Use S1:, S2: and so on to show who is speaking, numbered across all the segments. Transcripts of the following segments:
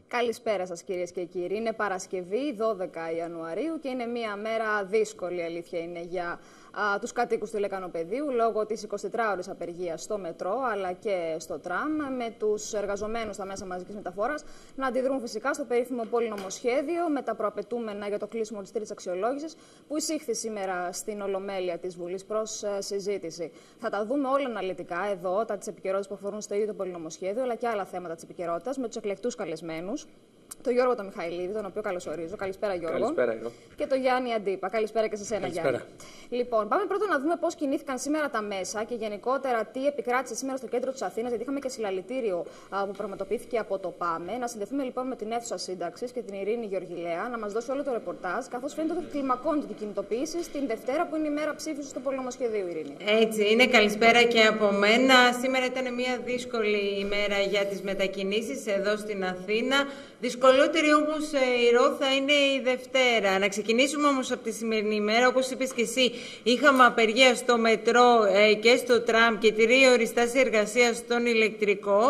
S1: Καλησπέρα σας κυρίες και κύριοι. Είναι Παρασκευή 12 Ιανουαρίου και είναι μια μέρα δύσκολη, αλήθεια είναι, για τους κατοίκους του Λεκανοπεδίου λόγω της 24ωρης απεργίας στο μετρό αλλά και στο τραμ, με τους εργαζομένους στα μέσα μαζικής μεταφοράς να αντιδρούν φυσικά στο περίφημο πολυνομοσχέδιο με τα προαπαιτούμενα για το κλείσιμο της τρίτης αξιολόγησης που εισήχθη σήμερα στην Ολομέλεια της Βουλής προς συζήτηση. Θα τα δούμε όλα αναλυτικά εδώ, τα της επικαιρότητας που αφορούν στο ίδιο το πολυνομοσχέδιο αλλά και άλλα θέματα της επικαιρότητας με τους εκλεκτούς καλεσμένους. Το Γιώργο τον Μιχαηλίδη, τον οποίο καλωσορίζω. Καλησπέρα, Γιώργο.
S2: Καλησπέρα, Γιώργο.
S1: Και το Γιάννη Αντίπα. Καλησπέρα και σε σένα, Γιάννη. Λοιπόν, πάμε πρώτα να δούμε πώς κινήθηκαν σήμερα τα μέσα και γενικότερα τι επικράτησε σήμερα στο κέντρο της Αθήνας, γιατί είχαμε και συλλαλητήριο που πραγματοποιήθηκε από το ΠΑΜΕ. Να συνδεθούμε λοιπόν με την αίθουσα σύνταξης και την Ειρήνη Γεωργιλέα να μας δώσει όλο το ρεπορτάζ, καθώς φαίνεται ότι κλιμακώνεται την κινητοποίηση την Δευτέρα που είναι η μέρα ψήφισης του πολυνομοσχεδίου, Ειρήνη.
S3: Έτσι είναι. Καλησπέρα και από μένα. Σήμερα ήταν μια δύσκολη ημέρα για τις μετακινήσεις εδώ στην Αθήνα. Δυσκολότερη όμως η ρο θα είναι η Δευτέρα. Να ξεκινήσουμε όμως από τη σημερινή ημέρα. Όπως είπες και εσύ, είχαμε απεργία στο μετρό και στο τραμ και 3 ώρες στάση εργασίας στον ηλεκτρικό.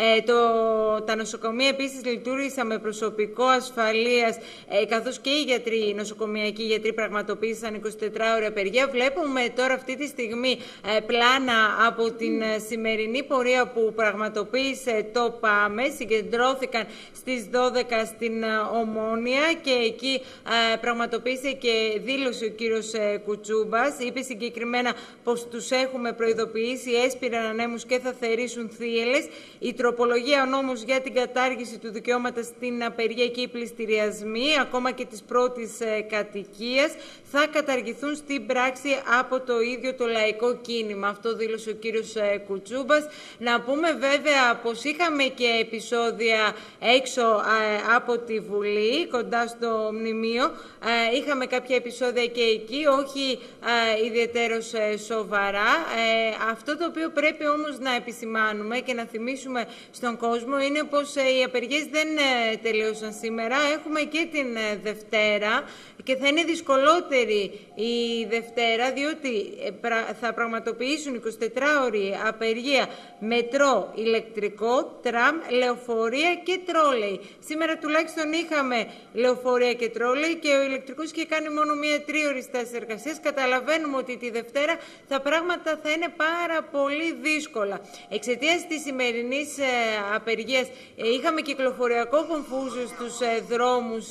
S3: Τα νοσοκομεία επίσης λειτουργήσαν με προσωπικό ασφαλείας, καθώς και οι γιατροί, οι νοσοκομιακοί γιατροί πραγματοποίησαν 24ωρη απεργία. Βλέπουμε τώρα αυτή τη στιγμή πλάνα από την σημερινή πορεία που πραγματοποίησε το ΠΑΜΕ. Συγκεντρώθηκαν στις 12 στην Ομόνια και εκεί πραγματοποίησε και δήλωσε ο κύριος Κουτσούμπας. Είπε συγκεκριμένα πως τους έχουμε προειδοποιήσει, έσπηραν ανέμους και θα θερήσουν θύελες. Η τροπολογία, ο νόμος για την κατάργηση του δικαιώματος στην απεργία και οι πληστηριασμοί, ακόμα και της πρώτης κατοικίας, θα καταργηθούν στην πράξη από το ίδιο το λαϊκό κίνημα. Αυτό δήλωσε ο κύριος Κουτσούμπας. Να πούμε βέβαια πως είχαμε και επεισόδια έξω από τη Βουλή, κοντά στο μνημείο. Είχαμε κάποια επεισόδια και εκεί, όχι ιδιαιτέρως σοβαρά. Αυτό το οποίο πρέπει όμως να επισημάνουμε και να θυμίσουμε στον κόσμο είναι πως οι απεργίες δεν τελείωσαν σήμερα. Έχουμε και την Δευτέρα και θα είναι δυσκολότερη η Δευτέρα, διότι θα πραγματοποιήσουν 24ωρη απεργία μετρό, ηλεκτρικό, τραμ, λεωφορεία και τρόλεϊ. Σήμερα τουλάχιστον είχαμε λεωφορεία και τρόλεϊ και ο ηλεκτρικός είχε κάνει μόνο μία 3ωρη στάση εργασίας. Καταλαβαίνουμε ότι τη Δευτέρα τα πράγματα θα είναι πάρα πολύ δύσκολα. Εξαιτίας της σημερινής απεργίας είχαμε κυκλοφοριακό κομφούζιο στους δρόμους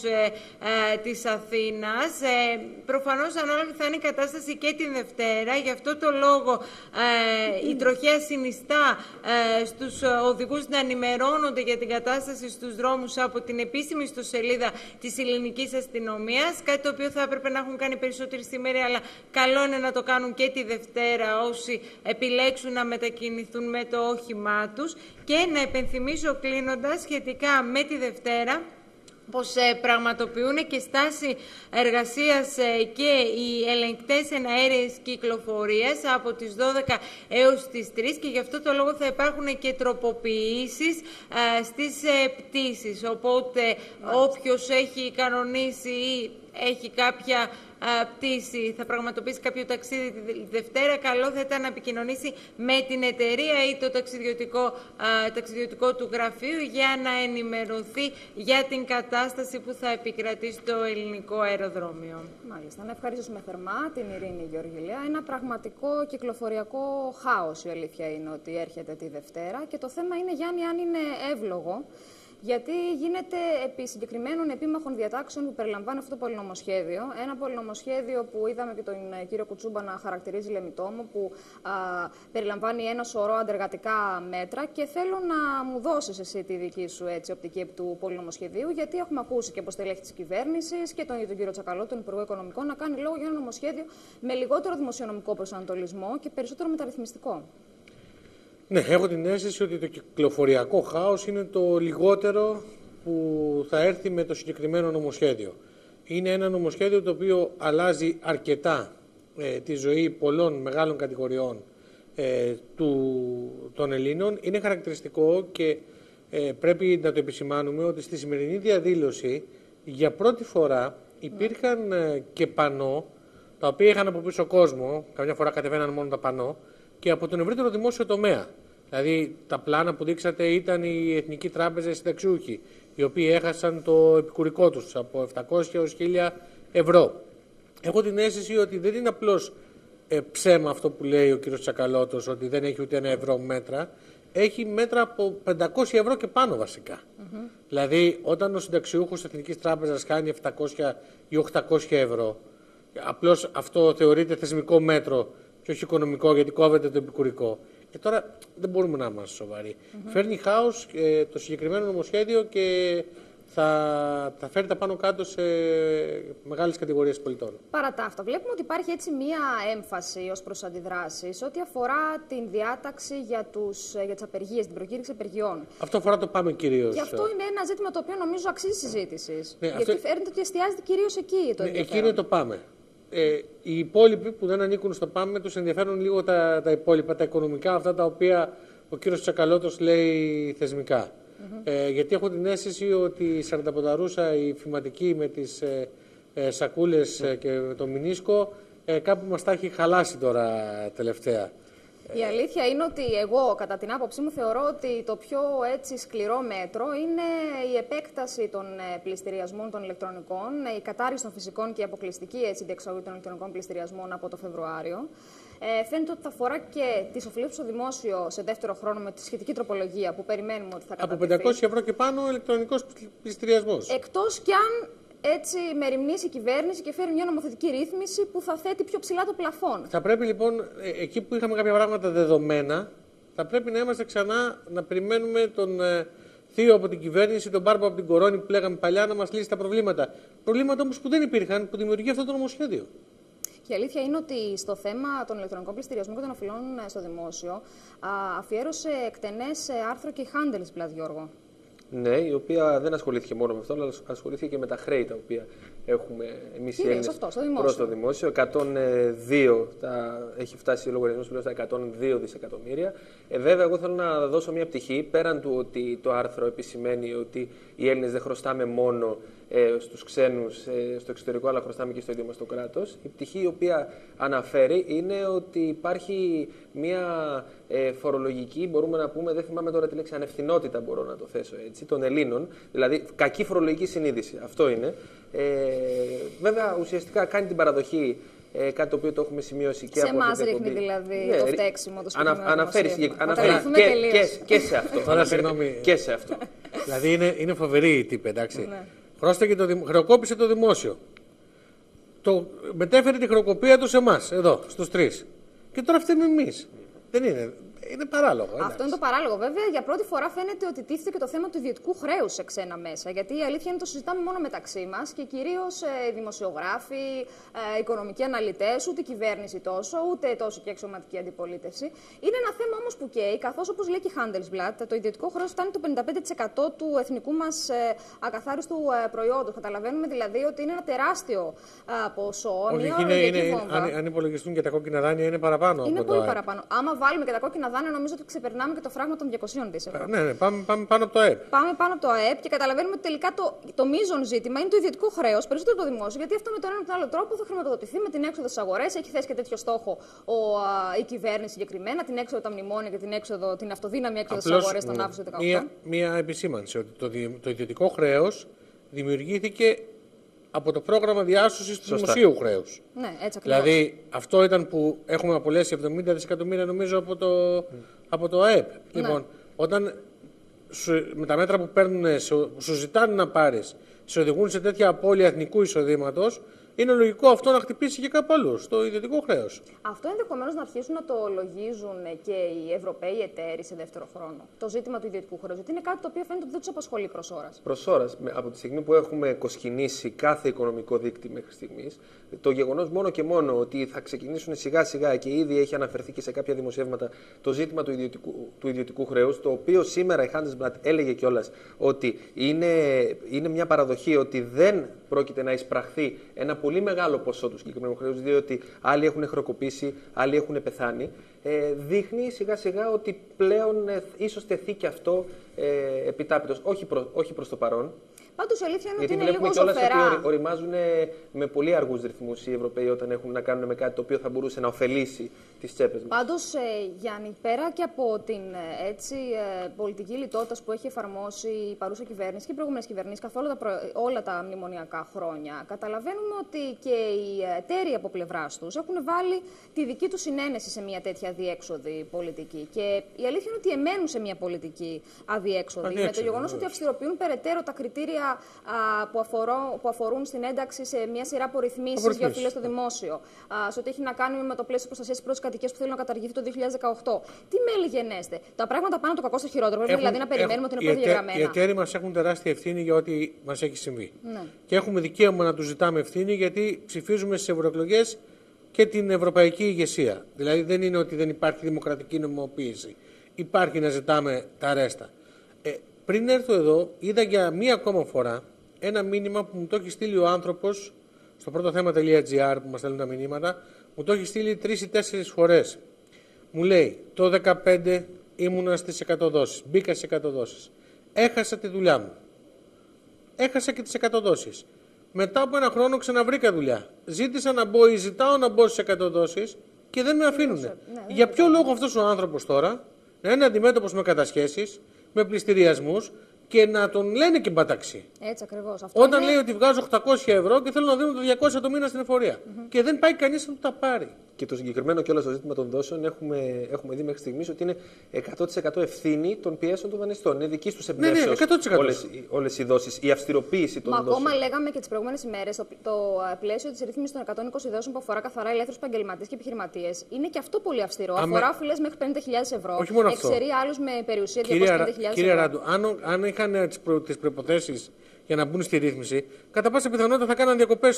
S3: της Αθήνας. Προφανώς ανάλογα θα είναι η κατάσταση και την Δευτέρα. Γι' αυτό το λόγο η τροχέα συνιστά στους οδηγούς να ενημερώνονται για την κατάσταση στους δρόμους από την επίσημη ιστοσελίδα της ελληνικής αστυνομίας. Κάτι το οποίο θα έπρεπε να έχουν κάνει περισσότεροι σήμερα, αλλά καλό είναι να το κάνουν και τη Δευτέρα όσοι επιλέξουν να μετακινηθούν με το όχημά τους. Και να υπενθυμίσω κλείνοντας σχετικά με τη Δευτέρα πως πραγματοποιούν και στάση εργασίας και οι ελεγκτές εναέριες κυκλοφορίας από τις 12 έως τις 3 και γι' αυτό το λόγο θα υπάρχουν και τροποποιήσεις στις πτήσεις. Οπότε όποιος έχει κανονίσει ή έχει κάποια πτήση, θα πραγματοποιήσει κάποιο ταξίδι τη Δευτέρα, καλό θα ήταν να επικοινωνήσει με την εταιρεία ή το ταξιδιωτικό του γραφείο για να ενημερωθεί για την κατάσταση που θα επικρατεί στο ελληνικό αεροδρόμιο.
S1: Μάλιστα. Να ευχαριστήσουμε θερμά την Ειρήνη Γεωργιλέα. Ένα πραγματικό κυκλοφοριακό χάος, η αλήθεια είναι ότι έρχεται τη Δευτέρα και το θέμα είναι, Γιάννη, αν είναι εύλογο. Γιατί γίνεται επί συγκεκριμένων επίμαχων διατάξεων που περιλαμβάνει αυτό το πολυνομοσχέδιο. Ένα πολυνομοσχέδιο που είδαμε και τον κύριο Κουτσούμπα να χαρακτηρίζει λεμιτόμο, που περιλαμβάνει ένα σωρό αντεργατικά μέτρα. Και θέλω να μου δώσεις εσύ τη δική σου οπτική του πολυνομοσχεδίου, γιατί έχουμε ακούσει και από στελέχη της κυβέρνησης και τον κύριο Τσακαλώτου, τον Υπουργό Οικονομικών, να κάνει λόγο για ένα νομοσχέδιο με λιγότερο δημοσιονομικό προσανατολισμό και περισσότερο μεταρρυθμιστικό.
S2: Ναι, έχω την αίσθηση ότι το κυκλοφοριακό χάος είναι το λιγότερο που θα έρθει με το συγκεκριμένο νομοσχέδιο. Είναι ένα νομοσχέδιο το οποίο αλλάζει αρκετά τη ζωή πολλών μεγάλων κατηγοριών των Ελλήνων. Είναι χαρακτηριστικό και πρέπει να το επισημάνουμε ότι στη σημερινή διαδήλωση για πρώτη φορά υπήρχαν και πανό, τα οποία είχαν από πίσω κόσμο, καμιά φορά κατεβαίναν μόνο τα πανό, και από τον ευρύτερο δημόσιο τομέα. Δηλαδή, τα πλάνα που δείξατε ήταν η Εθνική Τράπεζα, οι συνταξιούχοι, οι οποίοι έχασαν το επικουρικό τους από 700 έως 1.000 ευρώ. Έχω την αίσθηση ότι δεν είναι απλώς ψέμα αυτό που λέει ο κ. Τσακαλώτος, ότι δεν έχει ούτε 1 ευρώ μέτρα. Έχει μέτρα από 500 ευρώ και πάνω βασικά. Δηλαδή, όταν ο συνταξιούχος της Εθνικής Τράπεζας χάνει 700 ή 800 ευρώ, απλώς αυτό θεωρείται θεσμικό μέτρο και όχι οικονομικό, γιατί κόβεται το επικουρικό. Τώρα δεν μπορούμε να είμαστε σοβαροί. Φέρνει χάος το συγκεκριμένο νομοσχέδιο και θα φέρει τα πάνω κάτω σε μεγάλες κατηγορίες πολιτών.
S1: Παρά τα αυτά, βλέπουμε ότι υπάρχει έτσι μία έμφαση ως προς αντιδράσεις ό,τι αφορά την διάταξη για τις απεργίες, την προκήρυξη απεργιών.
S2: Αυτό αφορά το ΠΑΜΕ κυρίως.
S1: Και αυτό είναι ένα ζήτημα το οποίο νομίζω αξίζει συζήτησης.
S2: Ναι,
S1: γιατί φαίνεται ότι εστιάζεται κυρίως εκεί το ενδιαφέρον.
S2: Εκεί είναι το ΠΑΜΕ. Οι υπόλοιποι που δεν ανήκουν στο ΠΑΜΕ τους ενδιαφέρουν λίγο τα υπόλοιπα, τα οικονομικά, αυτά τα οποία ο κύριος Τσακαλώτος λέει θεσμικά. Γιατί έχω την αίσθηση ότι η Σαρανταποδαρούσα, η φηματική με τις σακούλες και με το μηνίσκο, κάπου μας τα έχει χαλάσει τώρα τελευταία.
S1: Η αλήθεια είναι ότι εγώ, κατά την άποψή μου, θεωρώ ότι το πιο έτσι σκληρό μέτρο είναι η επέκταση των πληστηριασμών των ηλεκτρονικών, η κατάργηση των φυσικών και η αποκλειστική διεξαγωγή των ηλεκτρονικών πληστηριασμών από το Φεβρουάριο. Φαίνεται ότι θα αφορά και τις οφειλές στο δημόσιο σε δεύτερο χρόνο με τη σχετική τροπολογία που περιμένουμε ότι θα κατατεθεί.
S2: Από 500 ευρώ και πάνω ηλεκτρονικός πληστηριασμός.
S1: Εκτός κι αν έτσι μεριμνήσει η κυβέρνηση και φέρει μια νομοθετική ρύθμιση που θα θέτει πιο ψηλά το πλαφόν.
S2: Θα πρέπει λοιπόν, εκεί που είχαμε κάποια πράγματα δεδομένα, θα πρέπει να είμαστε ξανά να περιμένουμε τον θείο από την κυβέρνηση, τον Μπάρμπο από την Κορώνη που λέγαμε παλιά, να μας λύσει τα προβλήματα. Προβλήματα όμως που δεν υπήρχαν, που δημιουργεί αυτό το νομοσχέδιο.
S1: Και η αλήθεια είναι ότι στο θέμα των ηλεκτρονικών πληστηριασμών και των οφειλών στο δημόσιο αφιέρωσε εκτενές άρθρο και η Handelsblatt, Γιώργο.
S4: Ναι, η οποία δεν ασχολήθηκε μόνο με αυτό, αλλά ασχολήθηκε και με τα χρέη τα οποία έχουμε εμείς οι Έλληνες προς το δημόσιο. 102 έχει φτάσει ο λογαριασμός πλέον στα 102 δισεκατομμύρια. Βέβαια, εγώ θέλω να δώσω μια πτυχή, πέραν του ότι το άρθρο επισημαίνει ότι οι Έλληνες δεν χρωστάμε μόνο στους ξένους στο εξωτερικό, αλλά χρωστάμε και στο ίδιο μας το κράτος. Η πτυχή η οποία αναφέρει είναι ότι υπάρχει μια φορολογική, μπορούμε να πούμε, δεν θυμάμαι τώρα τη λέξη, ανευθυνότητα μπορώ να το θέσω έτσι, των Ελλήνων, δηλαδή κακή φορολογική συνείδηση. Αυτό είναι. Βέβαια, ουσιαστικά κάνει την παραδοχή, κάτι το οποίο το έχουμε σημειώσει και
S1: σε
S4: από
S1: εμάς ρίχνει δηλαδή το φταίξιμο, το συγκεκριμένο
S4: αναφέρει και σε αυτό.
S2: Τώρα, συγγνώμη.
S4: Και σε αυτό.
S2: Δηλαδή είναι φοβερή η τύπη, εντάξει.
S1: Ναι.
S2: Χρεοκόπησε το δημόσιο. Μετέφερε τη χρεοκοπία του σε εμάς, εδώ, στους τρεις. Και τώρα φταίμε εμείς. Δεν είναι. Είναι παράλογο.
S1: Αυτό είναι το παράλογο. Βέβαια, για πρώτη φορά φαίνεται ότι τίθεται και το θέμα του ιδιωτικού χρέους σε ξένα μέσα. Γιατί η αλήθεια είναι ότι το συζητάμε μόνο μεταξύ μας και κυρίως δημοσιογράφοι, οικονομικοί αναλυτές, ούτε η κυβέρνηση τόσο, ούτε τόσο και αξιωματική αντιπολίτευση. Είναι ένα θέμα όμως που καίει, καθώς όπως λέει και η Handelsblatt, το ιδιωτικό χρέος φτάνει το 55% του εθνικού μας ακαθάριστου προϊόντος. Καταλαβαίνουμε δηλαδή ότι είναι ένα τεράστιο ποσό.
S2: Αν υπολογιστούν και τα κόκκινα δάνεια, είναι παραπάνω.
S1: Είναι πολύ παραπάνω. Άμα βάλουμε και τα κόκκινα δάνεια, νομίζω ότι ξεπερνάμε και το φράγμα των 200 δις ευρώ.
S2: Ναι, πάμε πάνω από το ΑΕΠ.
S1: Πάμε πάνω από το ΑΕΠ και καταλαβαίνουμε ότι τελικά το μείζον ζήτημα είναι το ιδιωτικό χρέος, περισσότερο το δημόσιο, γιατί αυτό με τον ένα ή τον άλλο τρόπο θα χρηματοδοτηθεί με την έξοδο στις αγορές. Έχει θέσει και τέτοιο στόχο η κυβέρνηση συγκεκριμένα, την έξοδο τα μνημόνια και την αυτοδύναμη έξοδο στις αγορές τον Αύγουστο του 2018.
S2: Μία επισήμανση ότι το ιδιωτικό χρέος δημιουργήθηκε από το πρόγραμμα διάσωσης του δημοσίου χρέους.
S1: Ναι, έτσι ακριβώς.
S2: Δηλαδή, αυτό ήταν που έχουμε απολέσει 70 δισεκατομμύρια νομίζω από το ΑΕΠ.
S1: Ναι.
S2: Λοιπόν, όταν με τα μέτρα που παίρνουν, σου ζητάνε να πάρεις, σε οδηγούν σε τέτοια απώλεια εθνικού εισοδήματος, είναι λογικό αυτό να χτυπήσει και κάπου αλλού, στο ιδιωτικό χρέος.
S1: Αυτό ενδεχομένως να αρχίσουν να το λογίζουν και οι Ευρωπαίοι εταίροι σε δεύτερο χρόνο. Το ζήτημα του ιδιωτικού χρέους. Γιατί είναι κάτι το οποίο φαίνεται ότι δεν τους απασχολεί προς ώρας.
S4: Προς ώρας. Από τη στιγμή που έχουμε κοσκινήσει κάθε οικονομικό δείκτη μέχρι στιγμής, το γεγονός μόνο και μόνο ότι θα ξεκινήσουν σιγά-σιγά και ήδη έχει αναφερθεί και σε κάποια δημοσιεύματα το ζήτημα του ιδιωτικού χρέους, το οποίο σήμερα η Handelsblatt έλεγε κιόλας ότι είναι μια παραδοχή ότι δεν πρόκειται να εισπραχθεί ένα πολύ μεγάλο ποσό του συγκεκριμένου χρέους, διότι άλλοι έχουν χρεοκοπήσει, άλλοι έχουν πεθάνει, δείχνει σιγά-σιγά ότι πλέον ίσως τεθεί και αυτό επιτάπητος, όχι προς το παρόν.
S1: Πάντως η αλήθεια είναι
S4: γιατί
S1: ότι είναι λίγο
S4: ζωφερά. Γιατί βλέπουμε
S1: ότι
S4: οριμάζουν με πολύ αργούς ρυθμούς οι Ευρωπαίοι όταν έχουν να κάνουν με κάτι το οποίο θα μπορούσε να ωφελήσει τις τσέπες μας.
S1: Πάντως, Γιάννη, πέρα και από την πολιτική λιτότητα που έχει εφαρμόσει η παρούσα κυβέρνηση και οι προηγούμενες κυβερνήσεις καθ' όλα τα μνημονιακά χρόνια, καταλαβαίνουμε ότι και οι εταίροι από πλευράς τους έχουν βάλει τη δική τους συνένεση σε μια τέτοια αδιέξοδη πολιτική. Και η αλήθεια είναι ότι εμένουν σε μια πολιτική αδιέξοδη. Με το γεγονός ότι αυστηροποιούν περαιτέρω τα κριτήρια που αφορούν στην ένταξη σε μια σειρά από ρυθμίσεις για οφειλές στο δημόσιο, σε ό,τι έχει να κάνει με το πλαίσιο προστασίας της πρώτης κατοικίας που θέλει να καταργηθεί το 2018. Τι μέλη γενέστε? Τα πράγματα πάνε το κακό στο χειρότερο. Πρέπει δηλαδή να περιμένουμε ότι είναι προδιαγραμμένα.
S2: Οι εταίροι μας έχουν τεράστια ευθύνη για ό,τι μας έχει συμβεί.
S1: Ναι.
S2: Και έχουμε δικαίωμα να τους ζητάμε ευθύνη, γιατί ψηφίζουμε στις ευρωεκλογές και την ευρωπαϊκή ηγεσία. Δηλαδή δεν είναι ότι δεν υπάρχει δημοκρατική νομιμοποίηση. Υπάρχει να ζητάμε τα ρέστα. Πριν έρθω εδώ, είδα για μία ακόμα φορά ένα μήνυμα που μου το έχει στείλει ο άνθρωπος στο πρωτοθέμα.gr που μας στέλνουν τα μηνύματα. Μου το έχει στείλει 3 ή 4 φορές. Μου λέει, το 2015 ήμουνα στις 100 δόσεις. Μπήκα στις 100 δόσεις. Έχασα τη δουλειά μου. Έχασα και τις 100 δόσεις. Μετά από ένα χρόνο ξαναβρήκα δουλειά. Ζήτησα να μπω ή ζητάω να μπω στις 100 δόσεις και δεν με αφήνουν. Ναι, για ποιο λόγο αυτός ο άνθρωπος τώρα να είναι αντιμέτωπος με κατασχέσεις, με πληστηριασμούς και να τον λένε και μπαταξί.
S1: Έτσι ακριβώς.
S2: Όταν λέει ότι βγάζω 800 ευρώ και θέλω να δίνω το 200 το μήνα στην εφορία. Και δεν πάει κανείς να του τα πάρει. Και
S4: το συγκεκριμένο κιόλας το ζήτημα των δόσεων έχουμε δει μέχρι στιγμής ότι είναι 100% ευθύνη των πιέσεων των δανειστών. Είναι δική τους εμπνεύσεως όλες οι δόσεις, η αυστηροποίηση των δόσεων.
S1: Ακόμα λέγαμε και τις προηγούμενες ημέρες το πλαίσιο της ρύθμισης των 120 δόσεων που αφορά καθαρά ελεύθερους επαγγελματίες και επιχειρηματίες είναι και αυτό πολύ αυστηρό. Αφορά οφειλές μέχρι 50.000 ευρώ. Εξαιρεί άλλους με περιουσία 250.000 ευρώ.
S2: Κύριε Ράντου, αν είχαν τις προϋποθέσεις για να μπουν στη ρύθμιση, κατά πάσα πιθανότητα θα κάναν διακοπές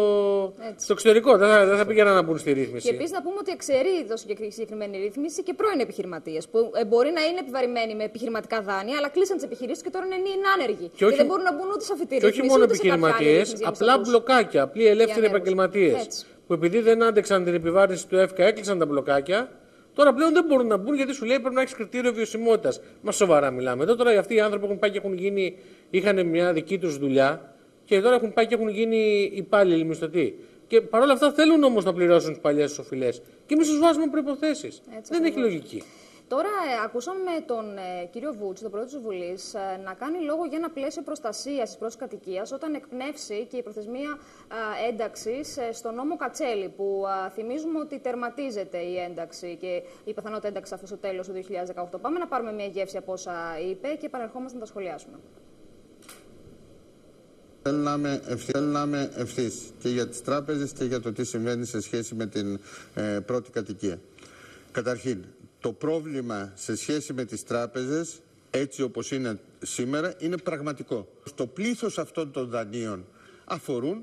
S2: στο εξωτερικό. Δεν θα πήγαιναν να μπουν στη ρύθμιση.
S1: Και επίσης να πούμε ότι εξαιρεί το συγκεκριμένη ρύθμιση και πρώην επιχειρηματίες που μπορεί να είναι επιβαρημένοι με επιχειρηματικά δάνεια, αλλά κλείσαν τις επιχειρήσεις και τώρα είναι άνεργοι. Και δεν μπορούν να μπουν ούτε σε αυτή τη ρύθμιση.
S2: Και όχι μόνο επιχειρηματίες, απλά μπλοκάκια, απλοί ελεύθεροι επαγγελματίες. Που επειδή δεν άντεξαν την επιβάρυνση του ΕΦΚΑ, έκλεισαν τα μπλοκάκια. Τώρα πλέον δεν μπορούν να μπουν γιατί σου λέει πρέπει να έχει κριτήριο βιωσιμότητας. Μα σοβαρά μιλάμε. Τώρα αυτοί οι άνθρωποι έχουν πάει και είχαν μια δική τους δουλειά και τώρα έχουν πάει και έχουν γίνει υπάλληλοι μισθωτοί. Και παρόλα αυτά θέλουν όμως να πληρώσουν τις παλιές τους οφειλές. Και εμείς τους βάζουμε προϋποθέσεις. Δεν έχει λογική.
S1: Τώρα, ακούσαμε τον κύριο Βούτση, τον πρόεδρο της Βουλής, να κάνει λόγο για ένα πλαίσιο προστασίας της πρώτης κατοικίας όταν εκπνεύσει και η προθεσμία ένταξης στο νόμο Κατσέλη, που θυμίζουμε ότι τερματίζεται η ένταξη και η πιθανότητα ένταξη αυτό στο τέλος του 2018. Πάμε να πάρουμε μια γεύση από όσα είπε και επανερχόμαστε να τα σχολιάσουμε.
S5: Θέλουμε ευθύς και για τις τράπεζες και για το τι συμβαίνει σε σχέση με την πρώτη κατοικία. Καταρχήν, το πρόβλημα σε σχέση με τις τράπεζες, έτσι όπως είναι σήμερα, είναι πραγματικό. Το πλήθος αυτών των δανείων αφορούν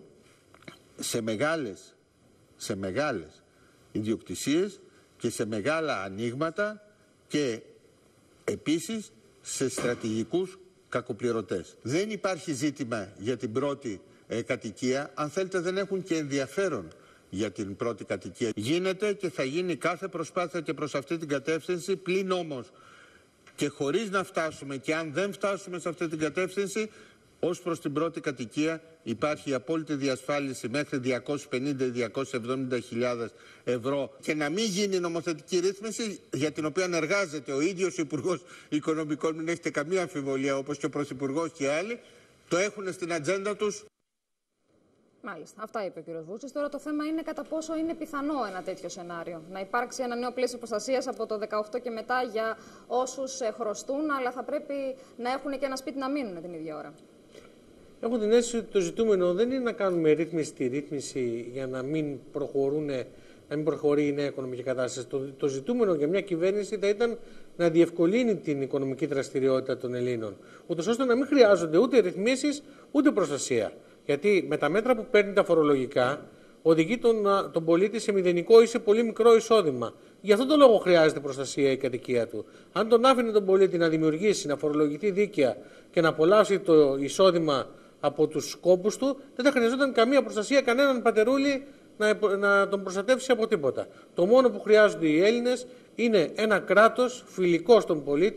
S5: σε μεγάλες ιδιοκτησίες και σε μεγάλα ανοίγματα και επίσης σε στρατηγικούς κακοπληρωτές. Δεν υπάρχει ζήτημα για την πρώτη κατοικία. Αν θέλετε, δεν έχουν και ενδιαφέρον για την πρώτη κατοικία. Γίνεται και θα γίνει κάθε προσπάθεια και προς αυτή την κατεύθυνση, πλην όμως και χωρίς να φτάσουμε, και αν δεν φτάσουμε σε αυτή την κατεύθυνση, ως προς την πρώτη κατοικία υπάρχει απόλυτη διασφάλιση μέχρι 250-270.000 ευρώ και να μην γίνει νομοθετική ρύθμιση για την οποία εργάζεται ο ίδιος ο Υπουργός Οικονομικών, μην έχετε καμία αμφιβολία, όπως και ο Πρωθυπουργός και άλλοι, το έχουν στην ατζέντα τους.
S1: Μάλιστα. Αυτά είπε ο κ. Βούτσης. Τώρα το θέμα είναι κατά πόσο είναι πιθανό ένα τέτοιο σενάριο. Να υπάρξει ένα νέο πλαίσιο προστασίας από το 2018 και μετά για όσους χρωστούν, αλλά θα πρέπει να έχουν και ένα σπίτι να μείνουν την ίδια ώρα.
S2: Έχω την αίσθηση ότι το ζητούμενο δεν είναι να κάνουμε ρύθμιση στη ρύθμιση για να μην προχωρεί η νέα οικονομική κατάσταση. Το ζητούμενο για μια κυβέρνηση θα ήταν να διευκολύνει την οικονομική δραστηριότητα των Ελλήνων, ούτως ώστε να μην χρειάζονται ούτε ρυθμίσεις ούτε προστασία. Γιατί με τα μέτρα που παίρνει τα φορολογικά, οδηγεί τον πολίτη σε μηδενικό ή σε πολύ μικρό εισόδημα. Γι' αυτόν τον λόγο χρειάζεται προστασία η κατοικία του. Αν τον άφηνε τον πολίτη να δημιουργήσει, να φορολογηθεί δίκαια και να απολαύσει το εισόδημα από τους σκόπους του, δεν θα χρειαζόταν καμία προστασία, κανέναν πατερούλι να τον προστατεύσει από τίποτα. Το μόνο που χρειάζονται οι Έλληνες είναι ένα κράτος φιλικό στον πολίτη,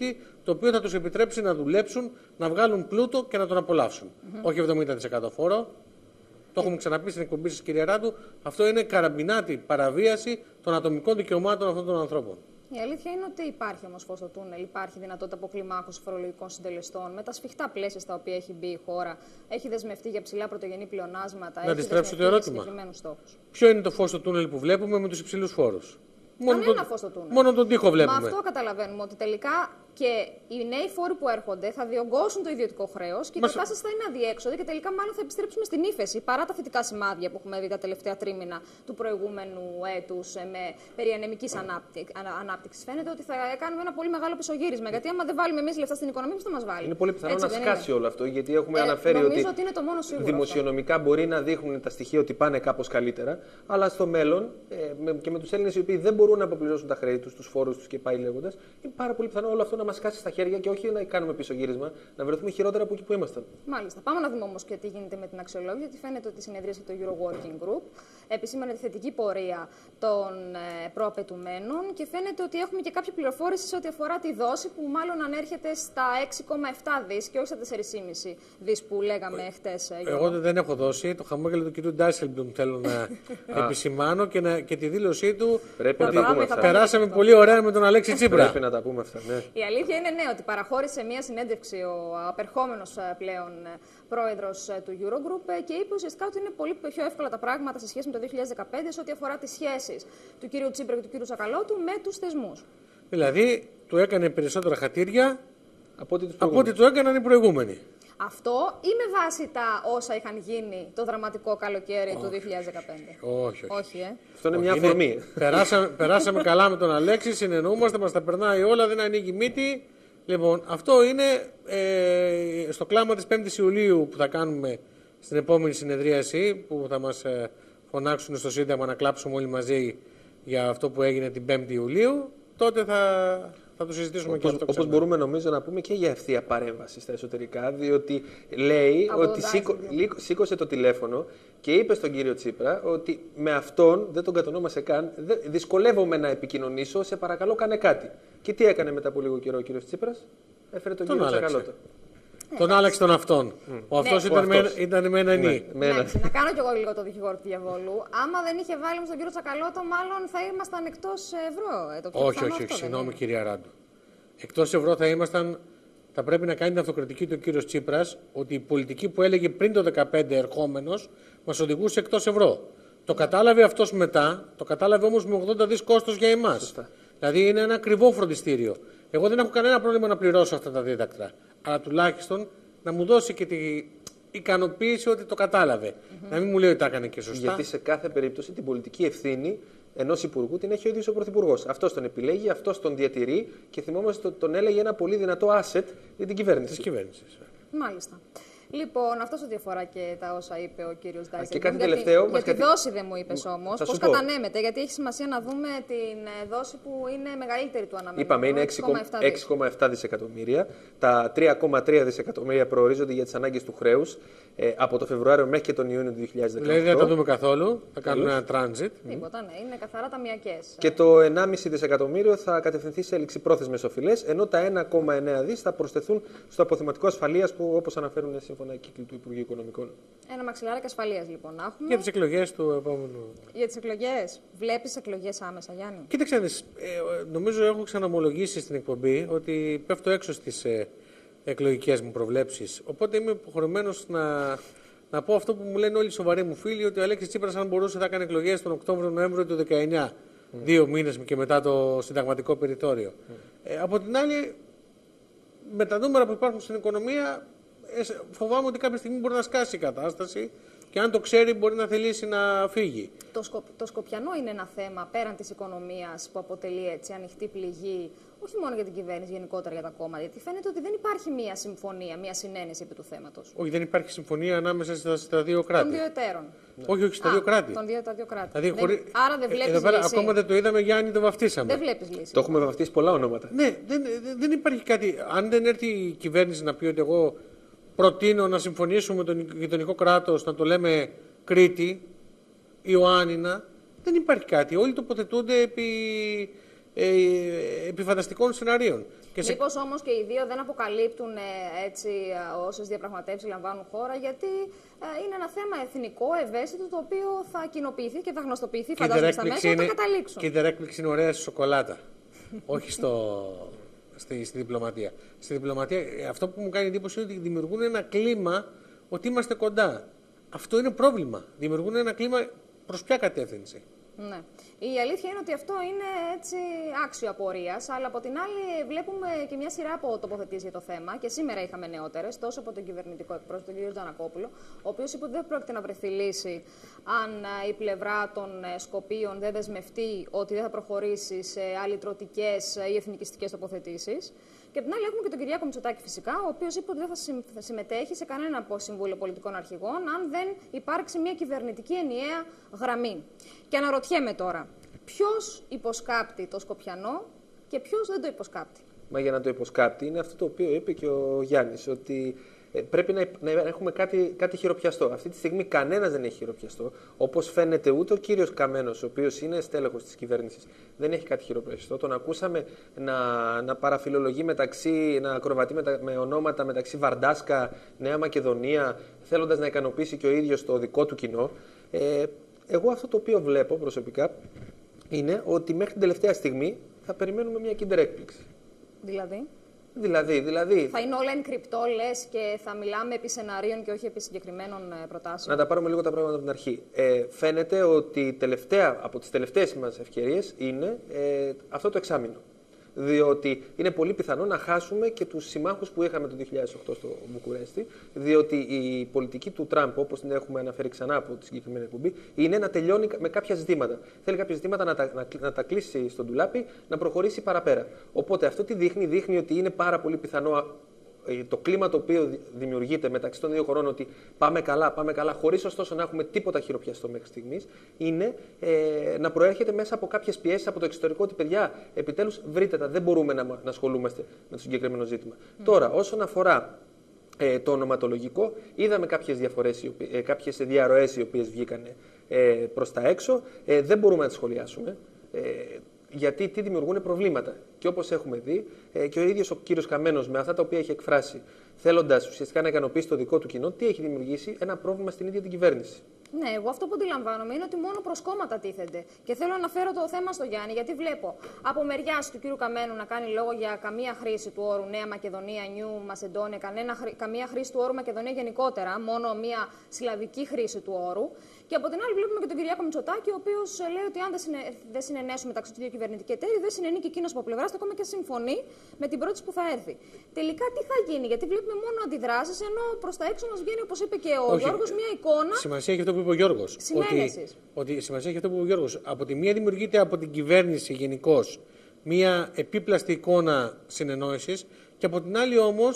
S2: το οποίο θα τους επιτρέψει να δουλέψουν, να βγάλουν πλούτο και να τον απολαύσουν. Όχι 70% φόρο. Το έχουμε ξαναπεί στην εκπομπή σας, κύριε Ράντου. Αυτό είναι καραμπινάτη παραβίαση των ατομικών δικαιωμάτων αυτών των ανθρώπων.
S1: Η αλήθεια είναι ότι υπάρχει όμως φως στο τούνελ, υπάρχει δυνατότητα αποκλιμάκωσης φορολογικών συντελεστών με τα σφιχτά πλαίσια στα οποία έχει μπει η χώρα, έχει δεσμευτεί για ψηλά πρωτογενή πλεονάσματα.
S2: Να αντιστρέψω το ερώτημα. Ποιο είναι το φως στο τούνελ που βλέπουμε με τους υψηλούς φόρους? Μόνο τον τοίχο βλέπουμε.
S1: Μα αυτό καταλαβαίνουμε, ότι τελικά και οι νέοι φόροι που έρχονται θα διωγγώσουν το ιδιωτικό χρέος και η κατάσταση θα είναι αδιέξοδη και τελικά μάλλον θα επιστρέψουμε στην ύφεση. Παρά τα θετικά σημάδια που έχουμε δει τα τελευταία τρίμηνα του προηγούμενου έτους με περί ανεμικής ανάπτυξης. Φαίνεται ότι θα κάνουμε ένα πολύ μεγάλο πισωγύρισμα. Γιατί άμα δεν βάλουμε εμείς λεφτά στην οικονομία, ποιος θα μας βάλει?
S4: Είναι πολύ πιθανό να σκάσει όλο αυτό, γιατί έχουμε αναφέρει ότι
S1: είναι το μόνο σίγουρο
S4: δημοσιονομικά αυτό. Μπορεί να δείχνουν τα στοιχεία ότι πάνε κάπως καλύτερα, αλλά στο μέλλον και με τους Έλληνες οι οποίοι δεν μπορούν να αποπληρώσουν τα χρέη τους, τους φόρους τους και πάει λέγοντας, είναι πάρα πολύ πιθανό όλο αυτό να μας σκάσει στα χέρια και όχι να κάνουμε πισωγύρισμα, να βρεθούμε χειρότερα από εκεί που ήμασταν.
S1: Μάλιστα. Πάμε να δούμε όμως και τι γίνεται με την αξιολόγηση, γιατί φαίνεται ότι η συνεδρίαση του Euro Working Group επισήμανε τη θετική πορεία των προαπαιτουμένων και φαίνεται ότι έχουμε και κάποια πληροφόρηση σε ό,τι αφορά τη δόση που μάλλον ανέρχεται στα 6,7 δις και όχι στα 4,5 δις που λέγαμε χτες.
S2: Εγώ δεν έχω δώσει. Το χαμόγελο του κ. Ντάισελμπλουμ θέλω να επισημάνω και τη δήλωσή του.
S4: Πρέπει να τα πούμε αυτά.
S2: Περάσαμε πολύ ωραία με τον Αλέξη Τσίπρα.
S4: Πρέπει να τα πούμε αυτά, ναι.
S1: Η αλήθεια είναι ότι παραχώρησε μια συνέντευξη ο απερχόμενος πλέον πρόεδρος του Eurogroup και είπε ουσιαστικά ότι είναι πολύ πιο εύκολα τα πράγματα σε σχέση με το 2015 σε ό,τι αφορά τις σχέσεις του κ. Τσίπρα και του κ. Τσακαλώτου με τους θεσμούς.
S2: Δηλαδή, του έκανε περισσότερα χατήρια
S4: από
S2: ό,τι του έκαναν οι προηγούμενοι.
S1: Αυτό ή με βάση τα όσα είχαν γίνει το δραματικό καλοκαίρι του 2015?
S2: Όχι.
S4: Αυτό είναι μια αφορμή.
S2: Περάσαμε καλά με τον Αλέξη, συνεννοούμαστε, μας τα περνάει όλα, δεν ανοίγει μύτη. Λοιπόν, αυτό είναι στο κλάμα της 5ης Ιουλίου που θα κάνουμε στην επόμενη συνεδρίαση, που θα μας φωνάξουν στο Σύνταγμα να κλάψουμε όλοι μαζί για αυτό που έγινε την 5η Ιουλίου. Τότε θα το συζητήσουμε και αυτό.
S4: Όπως μπορούμε νομίζω να πούμε και για ευθεία παρέμβαση στα εσωτερικά, διότι λέει ότι σήκωσε το τηλέφωνο και είπε στον κύριο Τσίπρα ότι με αυτόν δεν τον κατονόμασε καν, δυσκολεύομαι να επικοινωνήσω, σε παρακαλώ κάνε κάτι. Και τι έκανε μετά από λίγο καιρό ο κύριος Τσίπρας? Έφερε τον κύριο Τσακαλώτο.
S2: Τον άλλαξε τον αυτόν. Ο αυτός ήταν με ένα νι.
S1: Να κάνω κι εγώ λίγο το δικηγόρο του διαβόλου. Άμα δεν είχε βάλει με τον κύριο Τσακαλώτο, μάλλον θα ήμασταν εκτός ευρώ.
S2: Όχι, συγγνώμη κυρία Ράντου. Εκτός ευρώ θα πρέπει να κάνει την αυτοκριτική του ο κύριος Τσίπρας ότι η πολιτική που έλεγε πριν το 2015 ερχόμενος μας οδηγούσε εκτός ευρώ. Το κατάλαβε αυτός μετά, το κατάλαβε όμως με 80 δις κόστος για εμάς.
S4: Σωστά.
S2: Δηλαδή είναι ένα ακριβό φροντιστήριο. Εγώ δεν έχω κανένα πρόβλημα να πληρώσω αυτά τα δίδακτρα. Αλλά τουλάχιστον να μου δώσει και την ικανοποίηση ότι το κατάλαβε. Να μην μου λέει ότι τα έκανε και σωστά.
S4: Γιατί σε κάθε περίπτωση την πολιτική ευθύνη ενός υπουργού την έχει ο ίδιος ο Πρωθυπουργός. Αυτός τον επιλέγει, αυτός τον διατηρεί και θυμόμαστε ότι τον έλεγε ένα πολύ δυνατό asset για την κυβέρνηση.
S2: Της κυβέρνησης.
S1: Μάλιστα. Λοιπόν, αυτό ό,τι αφορά και τα όσα είπε ο κύριος Ντάισελμπλουμ.
S4: Και κάτι τελευταίο.
S1: Για τη δόση δεν μου είπες όμως. Πώς κατανέμεται, γιατί έχει σημασία να δούμε την δόση που είναι μεγαλύτερη του αναμένου.
S4: Είπαμε είναι 6,7 δισεκατομμύρια. Τα 3,3 δισεκατομμύρια προορίζονται για τις ανάγκες του χρέους από το Φεβρουάριο μέχρι και τον Ιούνιο του 2018.
S2: Δηλαδή δεν τα δούμε καθόλου. Θα κάνουμε ένα transit.
S1: Τίποτα, ναι. Είναι καθαρά ταμιακές.
S4: Και το 1,5 δισεκατομμύριο θα κατευθυνθεί σε ληξιπρόθεσμες οφειλές, ενώ τα 1,9 δις θα προσθεθούν στο αποθεματικό ασφαλείας που, όπως αναφέρουν σύμφωνα κύκλοι του Υπουργείου Οικονομικών.
S1: Ένα μαξιλάράκι ασφαλείας λοιπόν να έχουμε.
S2: Για τις εκλογές του επόμενου.
S1: Για τις εκλογές. Βλέπεις εκλογές άμεσα, Γιάννη?
S2: Κοίταξε, νομίζω έχω ξαναμολογήσει στην εκπομπή ότι πέφτω έξω στις εκλογικές μου προβλέψεις. Οπότε είμαι υποχρεωμένος να πω αυτό που μου λένε όλοι οι σοβαροί μου φίλοι, ότι ο Αλέξης Τσίπρας, αν μπορούσε, θα κάνει εκλογές τον Οκτώβριο-Νοέμβριο του 2019. 2 μήνες και μετά το συνταγματικό περιτόριο. Από την άλλη, με τα νούμερα που υπάρχουν στην οικονομία, φοβάμαι ότι κάποια στιγμή μπορεί να σκάσει η κατάσταση και αν το ξέρει μπορεί να θελήσει να φύγει.
S1: Το Σκοπιανό είναι ένα θέμα πέραν της οικονομίας που αποτελεί έτσι ανοιχτή πληγή, όχι μόνο για την κυβέρνηση, γενικότερα για τα κόμματα. Γιατί φαίνεται ότι δεν υπάρχει μία συμφωνία, μία συνένεση επί του θέματος.
S2: Όχι, δεν υπάρχει συμφωνία ανάμεσα στα δύο κράτη.
S1: Των δύο εταίρων.
S2: Όχι, στα δύο κράτη.
S1: Τα δύο κράτη.
S2: Δηλαδή,
S1: άρα δεν βλέπεις
S2: εδώ πέρα,
S1: λύση.
S2: Ακόμα δεν το είδαμε, Γιάννη, το βαφτίσαμε.
S1: Δεν βλέπεις λύση.
S4: Το έχουμε βαφτίσει πολλά ονόματα.
S2: Ναι, δεν υπάρχει κάτι. Αν δεν έρθει η κυβέρνηση να πει ότι εγώ προτείνω να συμφωνήσουμε με τον γειτονικό κράτος, να το λέμε Κρήτη, Ιωάννινα, δεν υπάρχει κάτι. Όλοι τοποθετούνται επί φανταστικών σεναρίων.
S1: Μήπως όμως και οι δύο δεν αποκαλύπτουν όσες διαπραγματεύσεις λαμβάνουν χώρα, γιατί είναι ένα θέμα εθνικό, ευαίσθητο, το οποίο θα κοινοποιηθεί και θα γνωστοποιηθεί, φαντάζομαι, στα μέσα όταν καταλήξουν.
S2: Και η τερέκπληξη είναι ωραία στη σοκολάτα, όχι στη διπλωματία. Στη διπλωματία αυτό που μου κάνει εντύπωση είναι ότι δημιουργούν ένα κλίμα ότι είμαστε κοντά. Αυτό είναι πρόβλημα. Δημιουργούν ένα κλίμα προς ποια κατεύθυνση.
S1: Ναι. Η αλήθεια είναι ότι αυτό είναι έτσι άξιο απορίας, αλλά από την άλλη βλέπουμε και μια σειρά από τοποθετήσεις για το θέμα. Και σήμερα είχαμε νεότερες, τόσο από τον κυβερνητικό εκπρόσωπο, τον κ. Τζανακόπουλο, ο οποίος είπε ότι δεν πρόκειται να βρεθεί λύση αν η πλευρά των Σκοπίων δεν δεσμευτεί ότι δεν θα προχωρήσει σε αλλιτρωτικές ή εθνικιστικές τοποθετήσεις. Και από την άλλη έχουμε και τον Κυριάκο Μητσοτάκη φυσικά, ο οποίος είπε ότι δεν θα συμμετέχει σε κανένα Συμβούλιο Πολιτικών Αρχηγών αν δεν υπάρξει μια κυβερνητική ενιαία γραμμή. Και αναρωτιέμαι τώρα, ποιος υποσκάπτει το Σκοπιανό και ποιος δεν το υποσκάπτει.
S4: Μα για να το υποσκάπτει είναι αυτό το οποίο είπε και ο Γιάννης, ότι πρέπει να έχουμε κάτι χειροπιαστό. Αυτή τη στιγμή κανένας δεν έχει χειροπιαστό. Όπως φαίνεται, ούτε ο κύριος Καμένος, ο οποίος είναι στέλεχος της κυβέρνησης, δεν έχει κάτι χειροπιαστό. Τον ακούσαμε να παραφιλολογεί να ακροβατεί με ονόματα μεταξύ Βαρντάσκα, Νέα Μακεδονία, θέλοντας να ικανοποιήσει και ο ίδιος το δικό του κοινό. Εγώ αυτό το οποίο βλέπω προσωπικά είναι ότι μέχρι την τελευταία στιγμή θα περιμένουμε μια kinder έκπληξη. Δηλαδή. Θα
S1: είναι όλα ενκρυπτό, λες, και θα μιλάμε επί σεναρίων και όχι επί συγκεκριμένων προτάσεων.
S4: Να τα πάρουμε λίγο τα πράγματα από την αρχή. Φαίνεται ότι από τις τελευταίες μας ευκαιρίες είναι αυτό το εξάμηνο. Διότι είναι πολύ πιθανό να χάσουμε και τους συμμάχους που είχαμε το 2008 στο Βουκουρέστι, διότι η πολιτική του Τραμπ, όπως την έχουμε αναφέρει ξανά από τη συγκεκριμένη εκπομπή, είναι να τελειώνει με κάποια ζητήματα. Θέλει κάποια ζητήματα να τα κλείσει στον ντουλάπι, να προχωρήσει παραπέρα. Οπότε αυτό τι δείχνει? Δείχνει ότι είναι πάρα πολύ πιθανό το κλίμα το οποίο δημιουργείται μεταξύ των δύο χωρών, ότι πάμε καλά, χωρίς ωστόσο να έχουμε τίποτα χειροπιαστό μέχρι στιγμής, είναι να προέρχεται μέσα από κάποιες πιέσεις από το εξωτερικό, ότι παιδιά, επιτέλους βρείτε τα, δεν μπορούμε να ασχολούμαστε με το συγκεκριμένο ζήτημα. Τώρα, όσον αφορά το ονοματολογικό, είδαμε κάποιες διαρροές οι οποίες βγήκαν προς τα έξω, δεν μπορούμε να τις σχολιάσουμε. Γιατί δημιουργούν προβλήματα. Και όπως έχουμε δει, και ο ίδιος ο κύριος Καμένος με αυτά τα οποία έχει εκφράσει, θέλοντας ουσιαστικά να ικανοποιήσει το δικό του κοινό, τι έχει δημιουργήσει? Ένα πρόβλημα στην ίδια την κυβέρνηση.
S1: Ναι, εγώ αυτό που αντιλαμβάνομαι είναι ότι μόνο προς κόμματα τίθενται. Και θέλω να φέρω το θέμα στο Γιάννη, γιατί βλέπω από μεριάς του κύριου Καμένου να κάνει λόγο για καμία χρήση του όρου Νέα Μακεδονία, Νιου Μασεντόνια, καμία χρήση του όρου Μακεδονία γενικότερα, μόνο μια συλλαβική χρήση του όρου. Και από την άλλη, βλέπουμε και τον Κυριάκο Μητσοτάκη, ο οποίος λέει ότι αν δεν συνενέσουν μεταξύ του δύο κυβερνητικοί εταίροι, δεν συνενεί και εκείνος από πλευράς του, ακόμα και συμφωνεί με την πρόταση που θα έρθει. Τελικά τι θα γίνει? Γιατί βλέπουμε μόνο αντιδράσεις, ενώ προς τα έξω μας βγαίνει, όπως είπε και ο Γιώργος, μια εικόνα.
S2: Σημασία έχει αυτό που είπε ο Γιώργος. Σημασία έχει αυτό που είπε ο Γιώργος. Από τη μία δημιουργείται από την κυβέρνηση γενικώς μια επίπλαστη εικόνα συνεννόησης, και από την άλλη όμως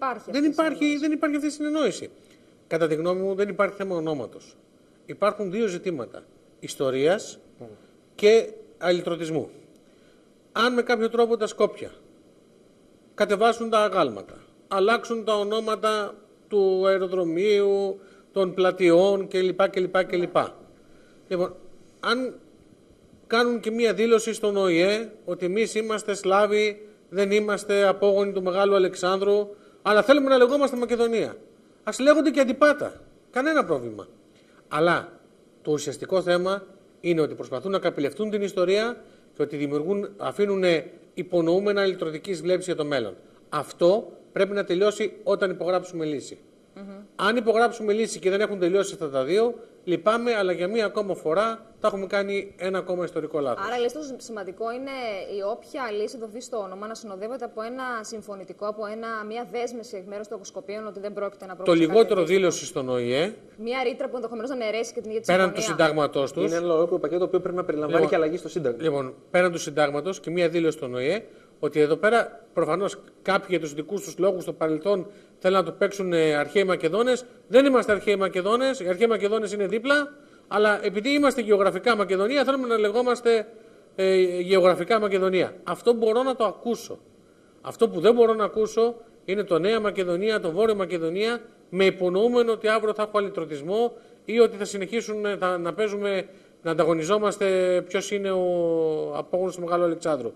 S2: δεν υπάρχει αυτή η συνεννόηση. Κατά τη γνώμη μου, δεν υπάρχει θέμα ονόματος. Υπάρχουν δύο ζητήματα, ιστορίας και αλλιτρωτισμού. Αν με κάποιο τρόπο τα Σκόπια κατεβάσουν τα αγάλματα, αλλάξουν τα ονόματα του αεροδρομίου, των πλατιών κλπ. Λοιπόν, αν κάνουν και μία δήλωση στον ΟΗΕ ότι εμείς είμαστε Σλάβοι, δεν είμαστε απόγονοι του Μεγάλου Αλεξάνδρου, αλλά θέλουμε να λεγόμαστε Μακεδονία. Ας λέγονται και αντιπάτα. Κανένα πρόβλημα. Αλλά το ουσιαστικό θέμα είναι ότι προσπαθούν να καπηλευτούν την ιστορία και ότι αφήνουν υπονοούμενα αλλιτρωτικής βλέψης για το μέλλον. Αυτό πρέπει να τελειώσει όταν υπογράψουμε λύση. Αν υπογράψουμε λύση και δεν έχουν τελειώσει αυτά τα δύο, λυπάμαι, αλλά για μία ακόμα φορά θα έχουμε κάνει ένα ακόμα ιστορικό λάθος.
S1: Άρα, λες, το σημαντικό είναι η όποια λύση δοθεί στο όνομα να συνοδεύεται από ένα συμφωνητικό, από μια δέσμευση εκ μέρους των Σκοπίων ότι δεν πρόκειται να προχωρήσει.
S2: Το λιγότερο δήλωση στον ΟΗΕ.
S1: Μια ρήτρα που ενδεχομένως να αιρέσει και την ίδια τη
S2: συμφωνία. Πέραν του συντάγματός τους.
S4: Είναι ένα ολόκληρο πακέτο το οποίο πρέπει να περιλαμβάνει και αλλαγή στο Σύνταγμα.
S2: Λοιπόν, πέραν του συντάγματος και μια δήλωση στον ΟΗΕ ότι εδώ πέρα προφανώς κάποιοι για τους δικούς τους λόγους στο παρελθόν θέλουν να το παίξουν αρχαίοι Μακεδόνες. Δεν είμαστε αρχαίοι Μακεδόνες. Οι αρχαίοι Μακεδόνες είναι δίπλα. Αλλά επειδή είμαστε γεωγραφικά Μακεδονία, θέλουμε να λεγόμαστε γεωγραφικά Μακεδονία. Αυτό μπορώ να το ακούσω. Αυτό που δεν μπορώ να ακούσω είναι το Νέα Μακεδονία, το Βόρειο Μακεδονία, με υπονοούμενο ότι αύριο θα έχω αλλιτρωτισμό ή ότι θα συνεχίσουν να παίζουμε, να ανταγωνιζόμαστε ποιος είναι ο απόγονος του Μεγάλου Αλεξάνδρου.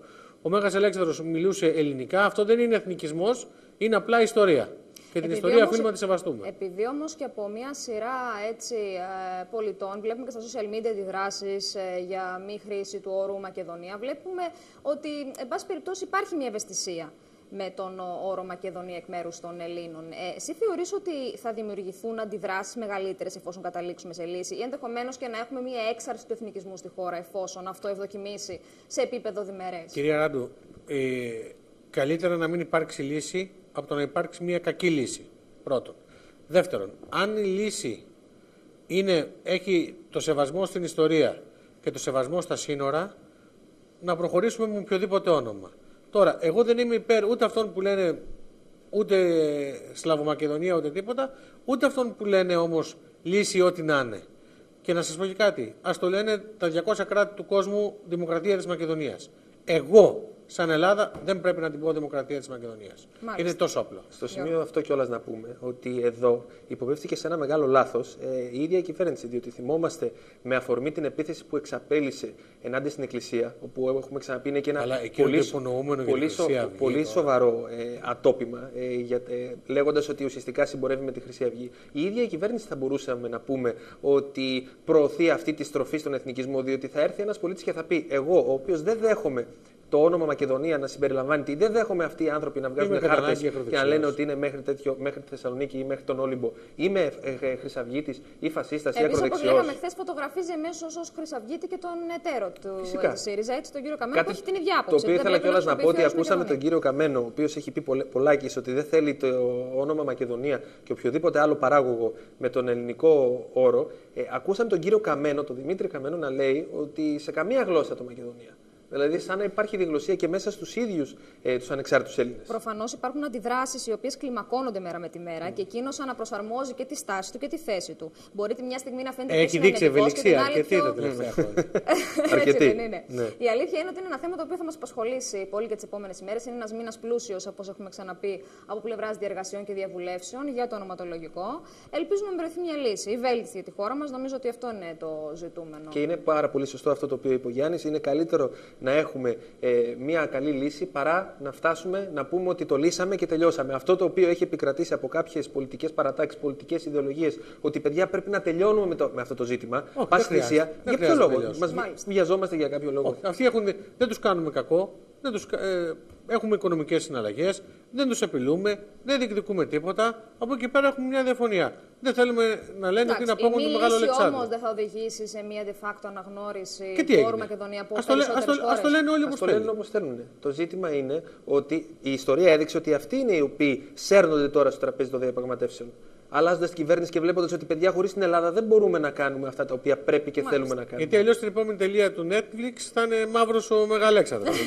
S2: Ο Μέγας Αλέξανδρος μιλούσε ελληνικά. Αυτό δεν είναι εθνικισμός, είναι απλά ιστορία. Και την ιστορία αφήνουμε να τη σεβαστούμε.
S1: Επειδή όμως και από μια σειρά πολιτών, βλέπουμε και στα social media αντιδράσεις για μη χρήση του όρου Μακεδονία, βλέπουμε ότι, εν πάση περιπτώσει, υπάρχει μια ευαισθησία με τον όρο Μακεδονία εκ μέρους των Ελλήνων. Εσύ θεωρείς ότι θα δημιουργηθούν αντιδράσεις μεγαλύτερες εφόσον καταλήξουμε σε λύση, ή ενδεχομένως και να έχουμε μια έξαρση του εθνικισμού στη χώρα εφόσον αυτό ευδοκιμήσει σε επίπεδο διμερές?
S2: Κυρία Ράντου, καλύτερα να μην υπάρξει λύση από το να υπάρξει μια κακή λύση. Πρώτον. Δεύτερον, αν η λύση έχει το σεβασμό στην ιστορία και το σεβασμό στα σύνορα, να προχωρήσουμε με οποιοδήποτε όνομα. Τώρα, εγώ δεν είμαι υπέρ ούτε αυτών που λένε ούτε Σλαβομακεδονία ούτε τίποτα, ούτε αυτών που λένε όμως λύση ό,τι να είναι. Και να σας πω και κάτι, ας το λένε τα 200 κράτη του κόσμου Δημοκρατία της Μακεδονίας. Εγώ, σαν Ελλάδα, δεν πρέπει να την πω Δημοκρατία της Μακεδονίας. Είναι τόσο απλό.
S4: Στο σημείο αυτό κιόλας να πούμε ότι εδώ υποπέφθηκε σε ένα μεγάλο λάθος η ίδια η κυβέρνηση. Διότι θυμόμαστε με αφορμή την επίθεση που εξαπέλυσε ενάντια στην Εκκλησία, όπου έχουμε ξαναπεί είναι και ένα πολύ σοβαρό ατόπιμα, λέγοντας ότι ουσιαστικά συμπορεύει με τη Χρυσή Αυγή. Η ίδια η κυβέρνηση θα μπορούσαμε να πούμε ότι προωθεί αυτή τη στροφή στον εθνικισμό, διότι θα έρθει ένας πολίτης και θα πει: εγώ, ο οποίος δεν δέχομαι το όνομα Μακεδονία να συμπεριλαμβάνεται, δεν δέχομαι αυτοί οι άνθρωποι να βγάζουν χάρτες και να λένε ότι είναι μέχρι τη Θεσσαλονίκη ή μέχρι τον Όλυμπο. Είμαι χρυσαυγίτης ή φασίστας ή ακροδεξιός.
S1: Όπως λέγαμε χθες, φωτογραφίζει εμέσως ως χρυσαυγίτη και τον εταίρο του ΣΥΡΙΖΑ, έτσι, τον κύριο Καμένο, που έχει την ίδια άποψη.
S4: Το οποίο ήθελα κιόλας να πω ότι ακούσαμε τον κύριο Καμένο, ο οποίος έχει πει πολλάκις ότι δεν θέλει το όνομα Μακεδονία και οποιοδήποτε άλλο παράγωγο με τον ελληνικό όρο. Ακούσαμε τον κύριο Καμένο, τον Δημήτρη Καμένο, να λέει ότι σε καμία γλώσσα το Μακεδονία. Δηλαδή, σαν να υπάρχει διγλωσία και μέσα στους ίδιους τους ανεξάρτητους Έλληνες.
S1: Προφανώς υπάρχουν αντιδράσεις οι οποίες κλιμακώνονται μέρα με τη μέρα και εκείνος αναπροσαρμόζει και τη στάση του και τη θέση του. Μπορεί τη μια στιγμή να φαίνεται
S2: έχει δείξει ευελιξία αρκετή τα τελευταία χρόνια.
S1: Αρκετή. Ναι. Η αλήθεια είναι ότι είναι ένα θέμα το οποίο θα μας απασχολήσει πολύ και τις επόμενες ημέρες. Είναι ένας μήνας πλούσιος, όπως έχουμε ξαναπεί, από πλευράς διεργασιών και διαβουλεύσεων για το ονοματολογικό. Ελπίζουμε να βρεθεί μια λύση. Η βέλτιστη για τη χώρα μας, νομίζω ότι αυτό είναι το ζητούμενο.
S4: Και είναι πάρα πολύ σωστό αυτό το οποίο είπε ο Γιάννης. Είναι καλύτερο να έχουμε μια καλή λύση παρά να φτάσουμε να πούμε ότι το λύσαμε και τελειώσαμε. Αυτό το οποίο έχει επικρατήσει από κάποιες πολιτικές παρατάξεις, πολιτικές ιδεολογίες, ότι παιδιά πρέπει να τελειώνουμε με αυτό το ζήτημα. Πάση θυσία. Για ποιο λόγο? Μας βιαζόμαστε για κάποιο λόγο?
S2: Αυτοί δεν τους κάνουμε κακό. Έχουμε οικονομικές συναλλαγές, δεν τους απειλούμε, δεν διεκδικούμε τίποτα. Από εκεί πέρα έχουμε μια διαφωνία. Δεν θέλουμε να λένε ότι είναι απόγονο του Μεγάλου Αλεξάνδρου.
S1: Όμως δεν θα οδηγήσει σε μια de facto αναγνώριση του όρου Μακεδονία από περισσότερες χώρες.
S2: Ας το λένε όλοι όπως
S4: θέλουν. Το ζήτημα είναι ότι η ιστορία έδειξε ότι αυτοί είναι οι οποίοι σέρνονται τώρα στο τραπέζι των διαπραγματεύσεων. Αλλάζοντας την κυβέρνηση και βλέποντας ότι παιδιά χωρίς την Ελλάδα δεν μπορούμε να κάνουμε αυτά τα οποία πρέπει και θέλουμε να κάνουμε.
S2: Γιατί αλλιώς την επόμενη τελεία του Netflix θα είναι μαύρος ο Μεγαλέξανδρος.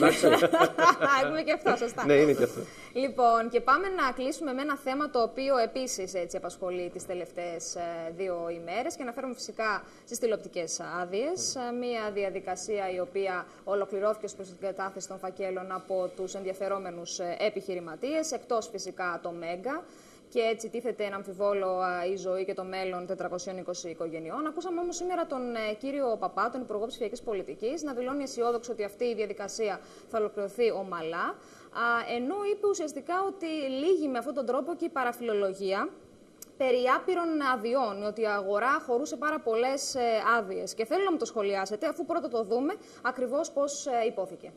S1: Έχουμε και αυτό, σωστά.
S4: Ναι, είναι και αυτό.
S1: Λοιπόν, και πάμε να κλείσουμε με ένα θέμα το οποίο επίσης έτσι απασχολεί τις τελευταίες 2 ημέρες και αναφέρομαι φυσικά στις τηλεοπτικές άδειες. Μια διαδικασία η οποία ολοκληρώθηκε προς την κατάθεση των φακέλων από τους ενδιαφερόμενους επιχειρηματίες, εκτός φυσικά το Μέγκα. Και έτσι τίθεται ένα αμφιβόλο η ζωή και το μέλλον 420 οικογενειών. Ακούσαμε όμως σήμερα τον κύριο Παπά, τον Υπουργό Ψηφιακής Πολιτικής, να δηλώνει αισιόδοξο ότι αυτή η διαδικασία θα ολοκληρωθεί ομαλά. Ενώ είπε ουσιαστικά ότι λύγει με αυτόν τον τρόπο και η παραφιλολογία περί άπειρων αδειών, ότι η αγορά χωρούσε πάρα πολλές άδειες. Και θέλω να μου το σχολιάσετε, αφού πρώτα το δούμε ακριβώς πώς υπόθηκε.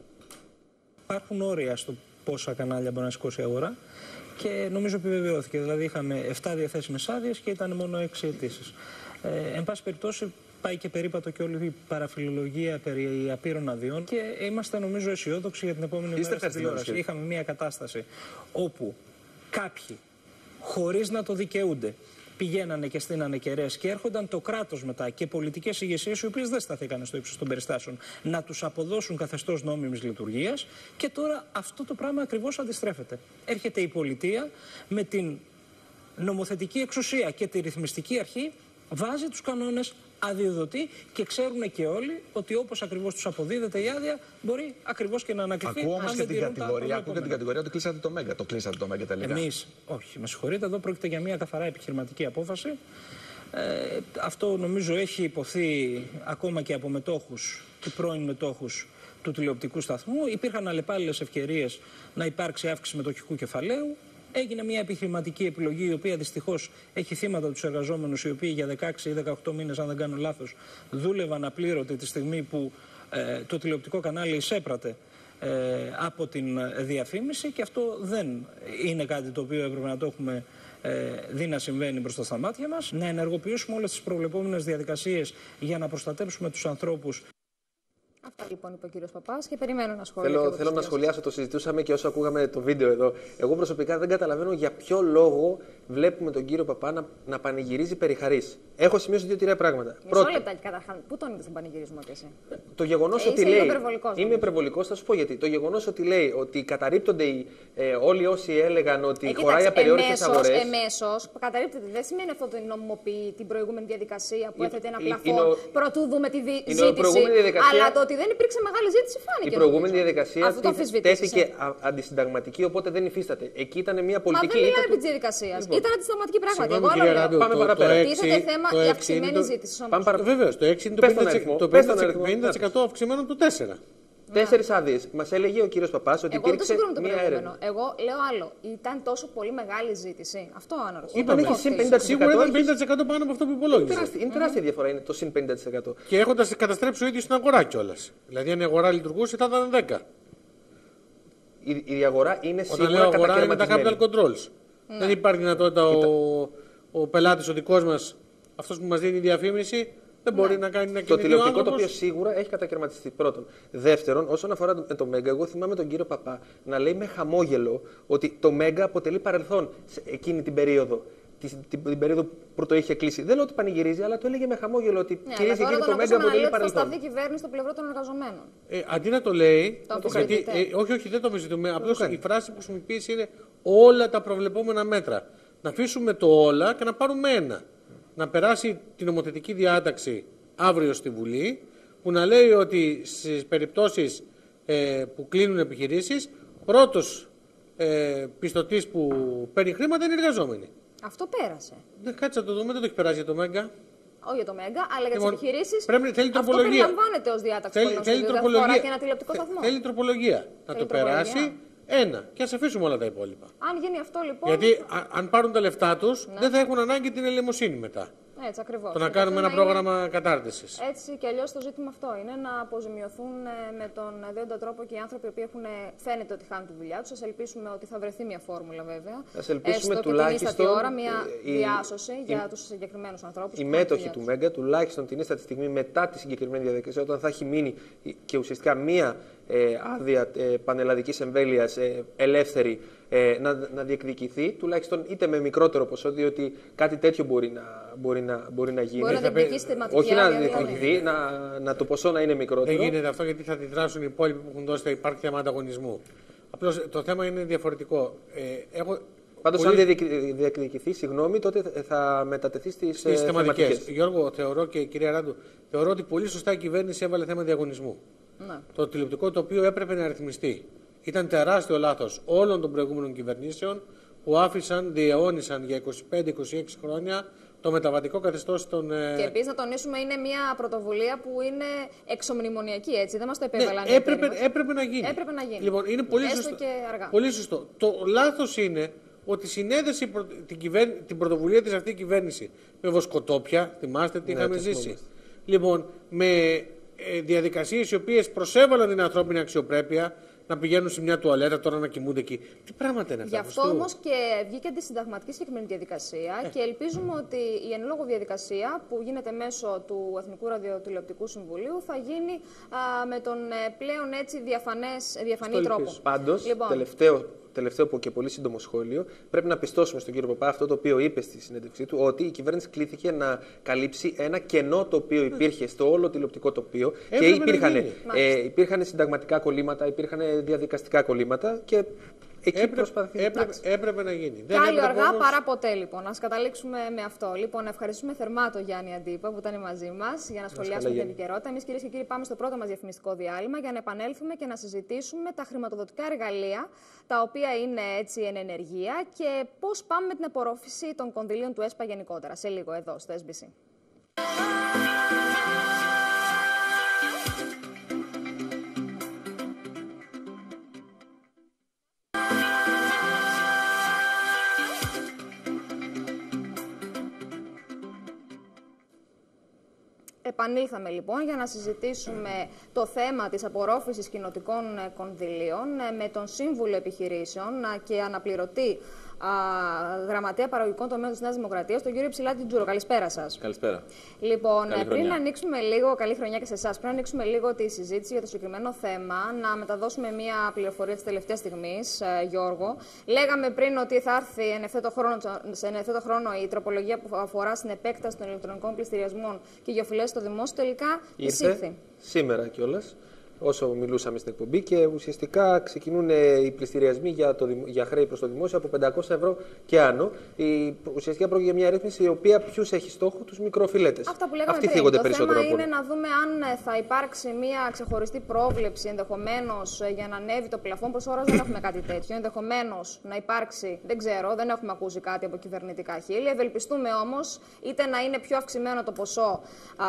S6: Υπάρχουν όρια στο πόσα κανάλια μπορεί να σηκώσει η αγορά. Και νομίζω επιβεβαιώθηκε. Δηλαδή, είχαμε 7 διαθέσιμες άδειες και ήταν μόνο 6 αιτήσεις. Εν πάση περιπτώσει, πάει και περίπατο και όλη η παραφιλολογία περί απείρων αδειών. Και είμαστε, νομίζω, αισιόδοξοι για την επόμενη μέρα στην τηλεόραση. Είχαμε μια κατάσταση όπου κάποιοι, χωρίς να το δικαιούνται, πηγαίνανε και στείνανε κεραίες και έρχονταν το κράτος μετά και πολιτικές ηγεσίες οι οποίες δεν σταθήκαν στο ύψος των περιστάσεων να τους αποδώσουν καθεστώς νόμιμης λειτουργίας και τώρα αυτό το πράγμα ακριβώς αντιστρέφεται. Έρχεται η πολιτεία με την νομοθετική εξουσία και τη ρυθμιστική αρχή, βάζει τους κανόνες, αδειοδοτεί και ξέρουν και όλοι ότι όπως ακριβώς τους αποδίδεται η άδεια μπορεί ακριβώς και να ανακληθεί.
S7: Ακούω όμως και την κατηγορία, ότι κλείσατε το Μέγκα. Το κλείσατε το Μέγκα τελικά?
S6: Εμείς, όχι, με συγχωρείτε, εδώ πρόκειται για μια καθαρά επιχειρηματική απόφαση. Αυτό νομίζω έχει υποθεί ακόμα και από μετόχους και πρώην μετόχους του τηλεοπτικού σταθμού. Υπήρχαν αλλεπάλληλες ευκαιρίες να υπάρξει αύξηση μετοχικού κεφαλαίου. Έγινε μια επιχειρηματική επιλογή, η οποία δυστυχώς έχει θύματα τους εργαζόμενους, οι οποίοι για 16 ή 18 μήνες, αν δεν κάνω λάθος, δούλευαν απλήρωτοι τη στιγμή που το τηλεοπτικό κανάλι εισέπρατε από την διαφήμιση, και αυτό δεν είναι κάτι το οποίο έπρεπε να το έχουμε δει να συμβαίνει μπροστά στα μάτια μας. Να ενεργοποιήσουμε όλες τις προβλεπόμενες διαδικασίες για να προστατέψουμε τους ανθρώπους.
S1: Αυτά λοιπόν είπε ο κύριος Παπάς και περιμένω να σχολιάσω.
S4: Θέλω να σχολιάσω, το συζητούσαμε και όσο ακούγαμε το βίντεο εδώ. Εγώ προσωπικά δεν καταλαβαίνω για ποιο λόγο βλέπουμε τον κύριο Παπά να πανηγυρίζει περί χαρίς. Έχω σημειώσει 2-3 πράγματα.
S1: Μισό λεπτάκι καταρχάς. Πού τον είδες τον πανηγυρισμό και εσύ?
S4: Το γεγονός ότι λέει. Είμαι υπερβολικός, θα σου πω γιατί. Το γεγονός ότι λέει ότι καταρρίπτονται όλοι όσοι έλεγαν ότι χωράει απεριόριστες αγορές.
S1: Εμέσως καταρρίπτεται. Δεν σημαίνει αυτό ότι νομιμοποιεί την προηγούμενη διαδικασία που έθετε ένα πλαφόν πρωτού δούμε τη ζήτηση. Αλλά το ότι δεν υπήρξε μεγάλη ζήτηση φάνηκε.
S4: Η προηγούμενη διαδικασία τέθηκε αντισυνταγματική, οπότε δεν υφίσταται. Εκεί ήταν μια πολιτική.
S1: Μα δεν μιλάει επί τη διαδικασία. Ήταν αντισυνταγματική πράγματι. Εγώ άλλο λέω.
S4: Πάμε παραπέρα.
S1: Τίθεται θέμα η αυξημένη ζήτηση.
S2: Βεβαίως, το 6 είναι το 50% αυξημένο από το 4.
S4: 4 άδειες. Μας έλεγε ο κύριος Παπάς ότι υπήρξε μία έρευνα.
S1: Εγώ λέω άλλο. Ήταν τόσο πολύ μεγάλη ζήτηση. Αυτό αναρωτιέμαι.
S2: Είπαμε και συν 50%. Σίγουρα ήταν 50% πάνω από αυτό που υπολόγιζε.
S4: Είναι τεράστια διαφορά, είναι το συν 50%.
S2: Και έχοντας καταστρέψει ο ίδιος την αγορά κιόλας. Δηλαδή, αν η αγορά λειτουργούσε, θα ήταν 10.
S4: Η αγορά είναι σίγουρα
S2: κατακαιρματισμένη. Όταν λέω αγορά, είναι τα capital controls. Δεν υπάρχει δυνατότητα ο πελάτης ο δικός μας, αυτός που μας δίνει η διαφήμιση, δεν μπορεί να κάνει να κινηθεί.
S4: Το τηλεοπτικό το οποίο σίγουρα έχει κατακαιρματιστεί. Πρώτον. Δεύτερον, όσον αφορά το Μέγκα, εγώ θυμάμαι τον κύριο Παπά να λέει με χαμόγελο ότι το Μέγκα αποτελεί παρελθόν εκείνη την περίοδο. Την περίοδο που το είχε κλείσει. Δεν λέω ότι πανηγυρίζει, αλλά το έλεγε με χαμόγελο ότι κυρίες και κύριοι το Μέγκα αποτελεί παρελθόν.
S1: Θα σταθεί κυβέρνηση στο πλευρό των εργαζομένων.
S2: Αντί να το λέει. Όχι, δεν το αμφισβητούμε. Απλώς η φράση που χρησιμοποιήσει είναι όλα τα προβλεπόμενα μέτρα. Να αφήσουμε το όλα και να πάρουμε ένα. Να περάσει την νομοθετική διάταξη αύριο στη Βουλή, που να λέει ότι στις περιπτώσεις που κλείνουν επιχειρήσεις, πρώτος πιστωτής που παίρνει χρήματα είναι οι εργαζόμενοι.
S1: Αυτό πέρασε.
S2: Κάτσε να το δούμε, δεν το έχει περάσει για το Μέγκα.
S1: Όχι για το Μέγκα, αλλά για τις επιχειρήσεις.
S2: Θέλει
S1: αυτό περιλαμβάνεται ως διάταξη. Θέλει τροπολογία. Και ένα τηλεοπτικό σταθμό.
S2: Θέλει τροπολογία. Να το περάσει ένα. Και ας αφήσουμε όλα τα υπόλοιπα.
S1: Αν γίνει αυτό λοιπόν.
S2: Γιατί αν πάρουν τα λεφτά τους, δεν θα έχουν ανάγκη την ελεημοσύνη μετά.
S1: Έτσι ακριβώς.
S2: Το να κάνουμε ένα πρόγραμμα κατάρτισης.
S1: Έτσι και αλλιώς το ζήτημα αυτό είναι να αποζημιωθούν με τον δέοντα τρόπο και οι άνθρωποι που φαίνεται ότι χάνουν τη δουλειά τους. Ας ελπίσουμε ότι θα βρεθεί μια φόρμουλα βέβαια.
S4: Ας ελπίσουμε
S1: έστω
S4: τουλάχιστον.
S1: Και την ώρα μια διάσωση για τους συγκεκριμένους ανθρώπους.
S4: Οι μέτοχοι του Μέγκα τουλάχιστον την ίστατη στιγμή μετά τη συγκεκριμένη διαδικασία, όταν θα έχει μείνει και ουσιαστικά μία άδεια πανελλαδικής εμβέλειας ελεύθερη να διεκδικηθεί, τουλάχιστον είτε με μικρότερο ποσό, διότι κάτι τέτοιο μπορεί να γίνει. Όχι να διεκδικηθεί, να το ποσό να είναι μικρότερο.
S2: Δεν γίνεται αυτό γιατί θα αντιδράσουν οι υπόλοιποι που έχουν δώσει, θα υπάρχει θέμα ανταγωνισμού. Απλώς το θέμα είναι διαφορετικό.
S4: Πάντως, αν διεκδικηθεί, τότε θα μετατεθεί στις θεματικές.
S2: Γιώργο, θεωρώ και κυρία Ράντου, θεωρώ ότι πολύ σωστά η κυβέρνηση έβαλε θέμα διαγωνισμού.
S1: Ναι.
S2: Το τηλεοπτικό το οποίο έπρεπε να ρυθμιστεί. Ήταν τεράστιο λάθος όλων των προηγούμενων κυβερνήσεων που διαιώνισαν για 25-26 χρόνια το μεταβατικό καθεστώς των.
S1: Και επίσης να τονίσουμε, είναι μια πρωτοβουλία που είναι εξωμνημονιακή, έτσι. Δεν μας το επέβαλαν.
S2: Ναι, έπρεπε να γίνει. Λοιπόν, είναι πολύ
S1: έστω και αργά.
S2: Πολύ σωστό. Το λάθος είναι ότι συνέδεσε την πρωτοβουλία της αυτή η κυβέρνηση με βοσκοτόπια. Θυμάστε τι είχαμε ζήσει. Λοιπόν, με διαδικασίες οι οποίες προσέβαλαν την ανθρώπινη αξιοπρέπεια. Να πηγαίνουν σε μια τουαλέτα, τώρα να κοιμούνται εκεί. Τι πράγματα είναι αυτά.
S1: Γι' αυτό όμως και βγήκε αντισυνταγματική συγκεκριμένη διαδικασία και ελπίζουμε ότι η εν λόγω διαδικασία που γίνεται μέσω του Εθνικού Ραδιοτηλεοπτικού Συμβουλίου θα γίνει με τον πλέον έτσι διαφανή τρόπο.
S4: Πάντως,
S1: λοιπόν,
S4: τελευταίο και πολύ σύντομο σχόλιο, πρέπει να πιστώσουμε στον κύριο Παπά αυτό το οποίο είπε στη συνέντευξή του, ότι η κυβέρνηση κλήθηκε να καλύψει ένα κενό το οποίο υπήρχε στο όλο τηλεοπτικό τοπίο και υπήρχαν συνταγματικά κολλήματα, υπήρχαν διαδικαστικά κολλήματα και
S2: Έπρεπε να γίνει.
S1: Κάλλιο αργά παρά ποτέ, λοιπόν. Ας καταλήξουμε με αυτό. Λοιπόν, ευχαριστούμε θερμά τον Γιάννη Αντίπα που ήταν μαζί μας για να σχολιάσουμε την επικαιρότητα. Εμείς, κυρίες και κύριοι, πάμε στο πρώτο μας διαφημιστικό διάλειμμα για να επανέλθουμε και να συζητήσουμε τα χρηματοδοτικά εργαλεία, τα οποία είναι έτσι εν ενεργεία και πώς πάμε με την απορρόφηση των κονδυλίων του ΕΣΠΑ γενικότερα. Σε λίγο εδώ στο SBC. Επανήλθαμε λοιπόν για να συζητήσουμε το θέμα της απορρόφησης κοινοτικών κονδυλίων με τον Σύμβουλο Επιχειρήσεων και αναπληρωτή Γραμματέα Παραγωγικών Τομέων της Νέας Δημοκρατίας, τον κύριο Ψηλάτη Τζούρο. Καλησπέρα σας.
S8: Καλησπέρα.
S1: Λοιπόν, πριν ανοίξουμε λίγο, καλή χρονιά και σε εσάς, πριν ανοίξουμε λίγο τη συζήτηση για το συγκεκριμένο θέμα, να μεταδώσουμε μια πληροφορία της τελευταίας στιγμής, Γιώργο. Λέγαμε πριν ότι θα έρθει εν ευθέτω χρόνο η τροπολογία που αφορά στην επέκταση των ηλεκτρονικών πληστηριασμών και γεωφυλές στο δημόσιο. Τελικά εισήχθη.
S4: Σήμερα κιόλας, όσο μιλούσαμε στην εκπομπή, και ουσιαστικά ξεκινούν οι πληστηριασμοί για χρέη προς το δημόσιο από 500 ευρώ και άνω. Ουσιαστικά πρόκειται για μια ρύθμιση η οποία ποιους έχει στόχο? Τους μικροφιλέτες.
S1: Αυτά που λέγαμε πριν. Το θέμα είναι να δούμε αν θα υπάρξει μια ξεχωριστή πρόβλεψη ενδεχομένως για να ανέβει το πλαφόν. Προς ώρας δεν έχουμε κάτι τέτοιο. Ενδεχομένως να υπάρξει, δεν ξέρω, δεν έχουμε ακούσει κάτι από κυβερνητικά χείλη. Ευελπιστούμε όμως είτε να είναι πιο αυξημένο το ποσό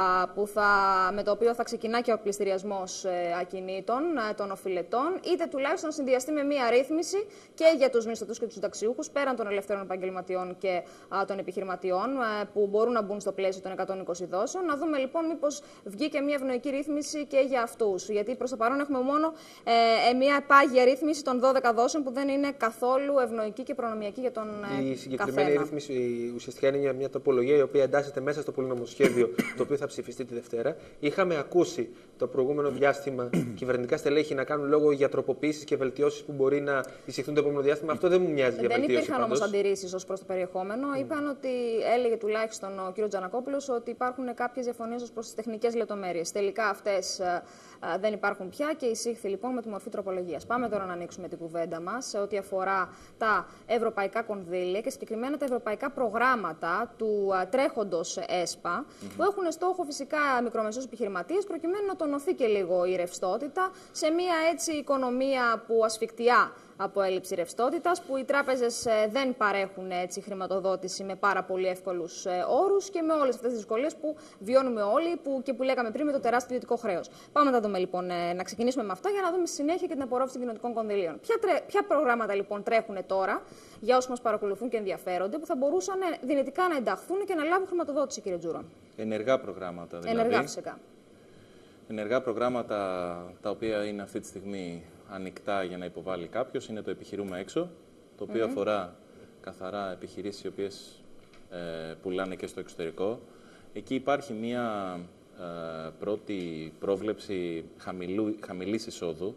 S1: με το οποίο θα ξεκινά και ο πληστηριασμός ακινήτων των οφειλετών, είτε τουλάχιστον συνδυαστεί με μία ρύθμιση και για τους μισθωτούς και τους συνταξιούχους, πέραν των ελευθέρων επαγγελματιών και των επιχειρηματιών, που μπορούν να μπουν στο πλαίσιο των 120 δόσεων. Να δούμε λοιπόν μήπως βγει και μία ευνοϊκή ρύθμιση και για αυτούς. Γιατί προς το παρόν έχουμε μόνο μία πάγια ρύθμιση των 12 δόσεων που δεν είναι καθόλου ευνοϊκή και προνομιακή για τον καθένα.
S4: Η συγκεκριμένη ρύθμιση ουσιαστικά είναι μια τροπολογία η οποία εντάσσεται μέσα στο πολυνομοσχέδιο το οποίο θα ψηφιστεί τη Δευτέρα. Είχαμε ακούσει το προηγούμενο διάστημα κυβερνητικά στελέχη να κάνουν λόγο για τροποποιήσεις και βελτιώσεις που μπορεί να εισηχθούν το επόμενο διάστημα. Αυτό δεν μου μοιάζει για βελτίωση.
S1: Δεν υπήρχαν όμως αντιρρήσεις ως προς το περιεχόμενο. Είπαν ότι, έλεγε τουλάχιστον ο κ. Τζανακόπουλος, ότι υπάρχουν κάποιες διαφωνίες ως προς τις τεχνικές λεπτομέρειες. Τελικά αυτές δεν υπάρχουν πια και εισήχθη λοιπόν με τη μορφή τροπολογίας. Πάμε τώρα να ανοίξουμε την κουβέντα μας σε ό,τι αφορά τα ευρωπαϊκά κονδύλια και συγκεκριμένα τα ευρωπαϊκά προγράμματα του τρέχοντος ΕΣΠΑ, που έχουν στόχο φυσικά μικρομεσαίους επιχειρηματίες, προκειμένου να τονωθεί και λίγο η ρευστότητα σε μια έτσι οικονομία που ασφικτιά από έλλειψη ρευστότητας, που οι τράπεζες δεν παρέχουν έτσι χρηματοδότηση με πάρα πολύ εύκολους όρους και με όλες αυτές τις δυσκολίες που βιώνουμε όλοι και που λέγαμε πριν με το τεράστιο ιδιωτικό χρέος. Πάμε να δούμε λοιπόν, να ξεκινήσουμε με αυτά για να δούμε στη συνέχεια και την απορρόφηση των κοινωνικών κονδυλίων. Ποια προγράμματα λοιπόν τρέχουν τώρα, για όσους μας παρακολουθούν και ενδιαφέρονται, που θα μπορούσαν δυνητικά να ενταχθούν και να λάβουν χρηματοδότηση, κύριε Τζούρο?
S8: Ενεργά προγράμματα δηλαδή.
S1: Ενεργά φυσικά.
S8: Ενεργά προγράμματα τα οποία είναι αυτή τη στιγμή ανοιχτά για να υποβάλει κάποιος είναι το επιχειρούμε έξω, το οποίο αφορά καθαρά επιχειρήσεις οι οποίες πουλάνε και στο εξωτερικό. Εκεί υπάρχει μία πρώτη πρόβλεψη χαμηλής εισόδου,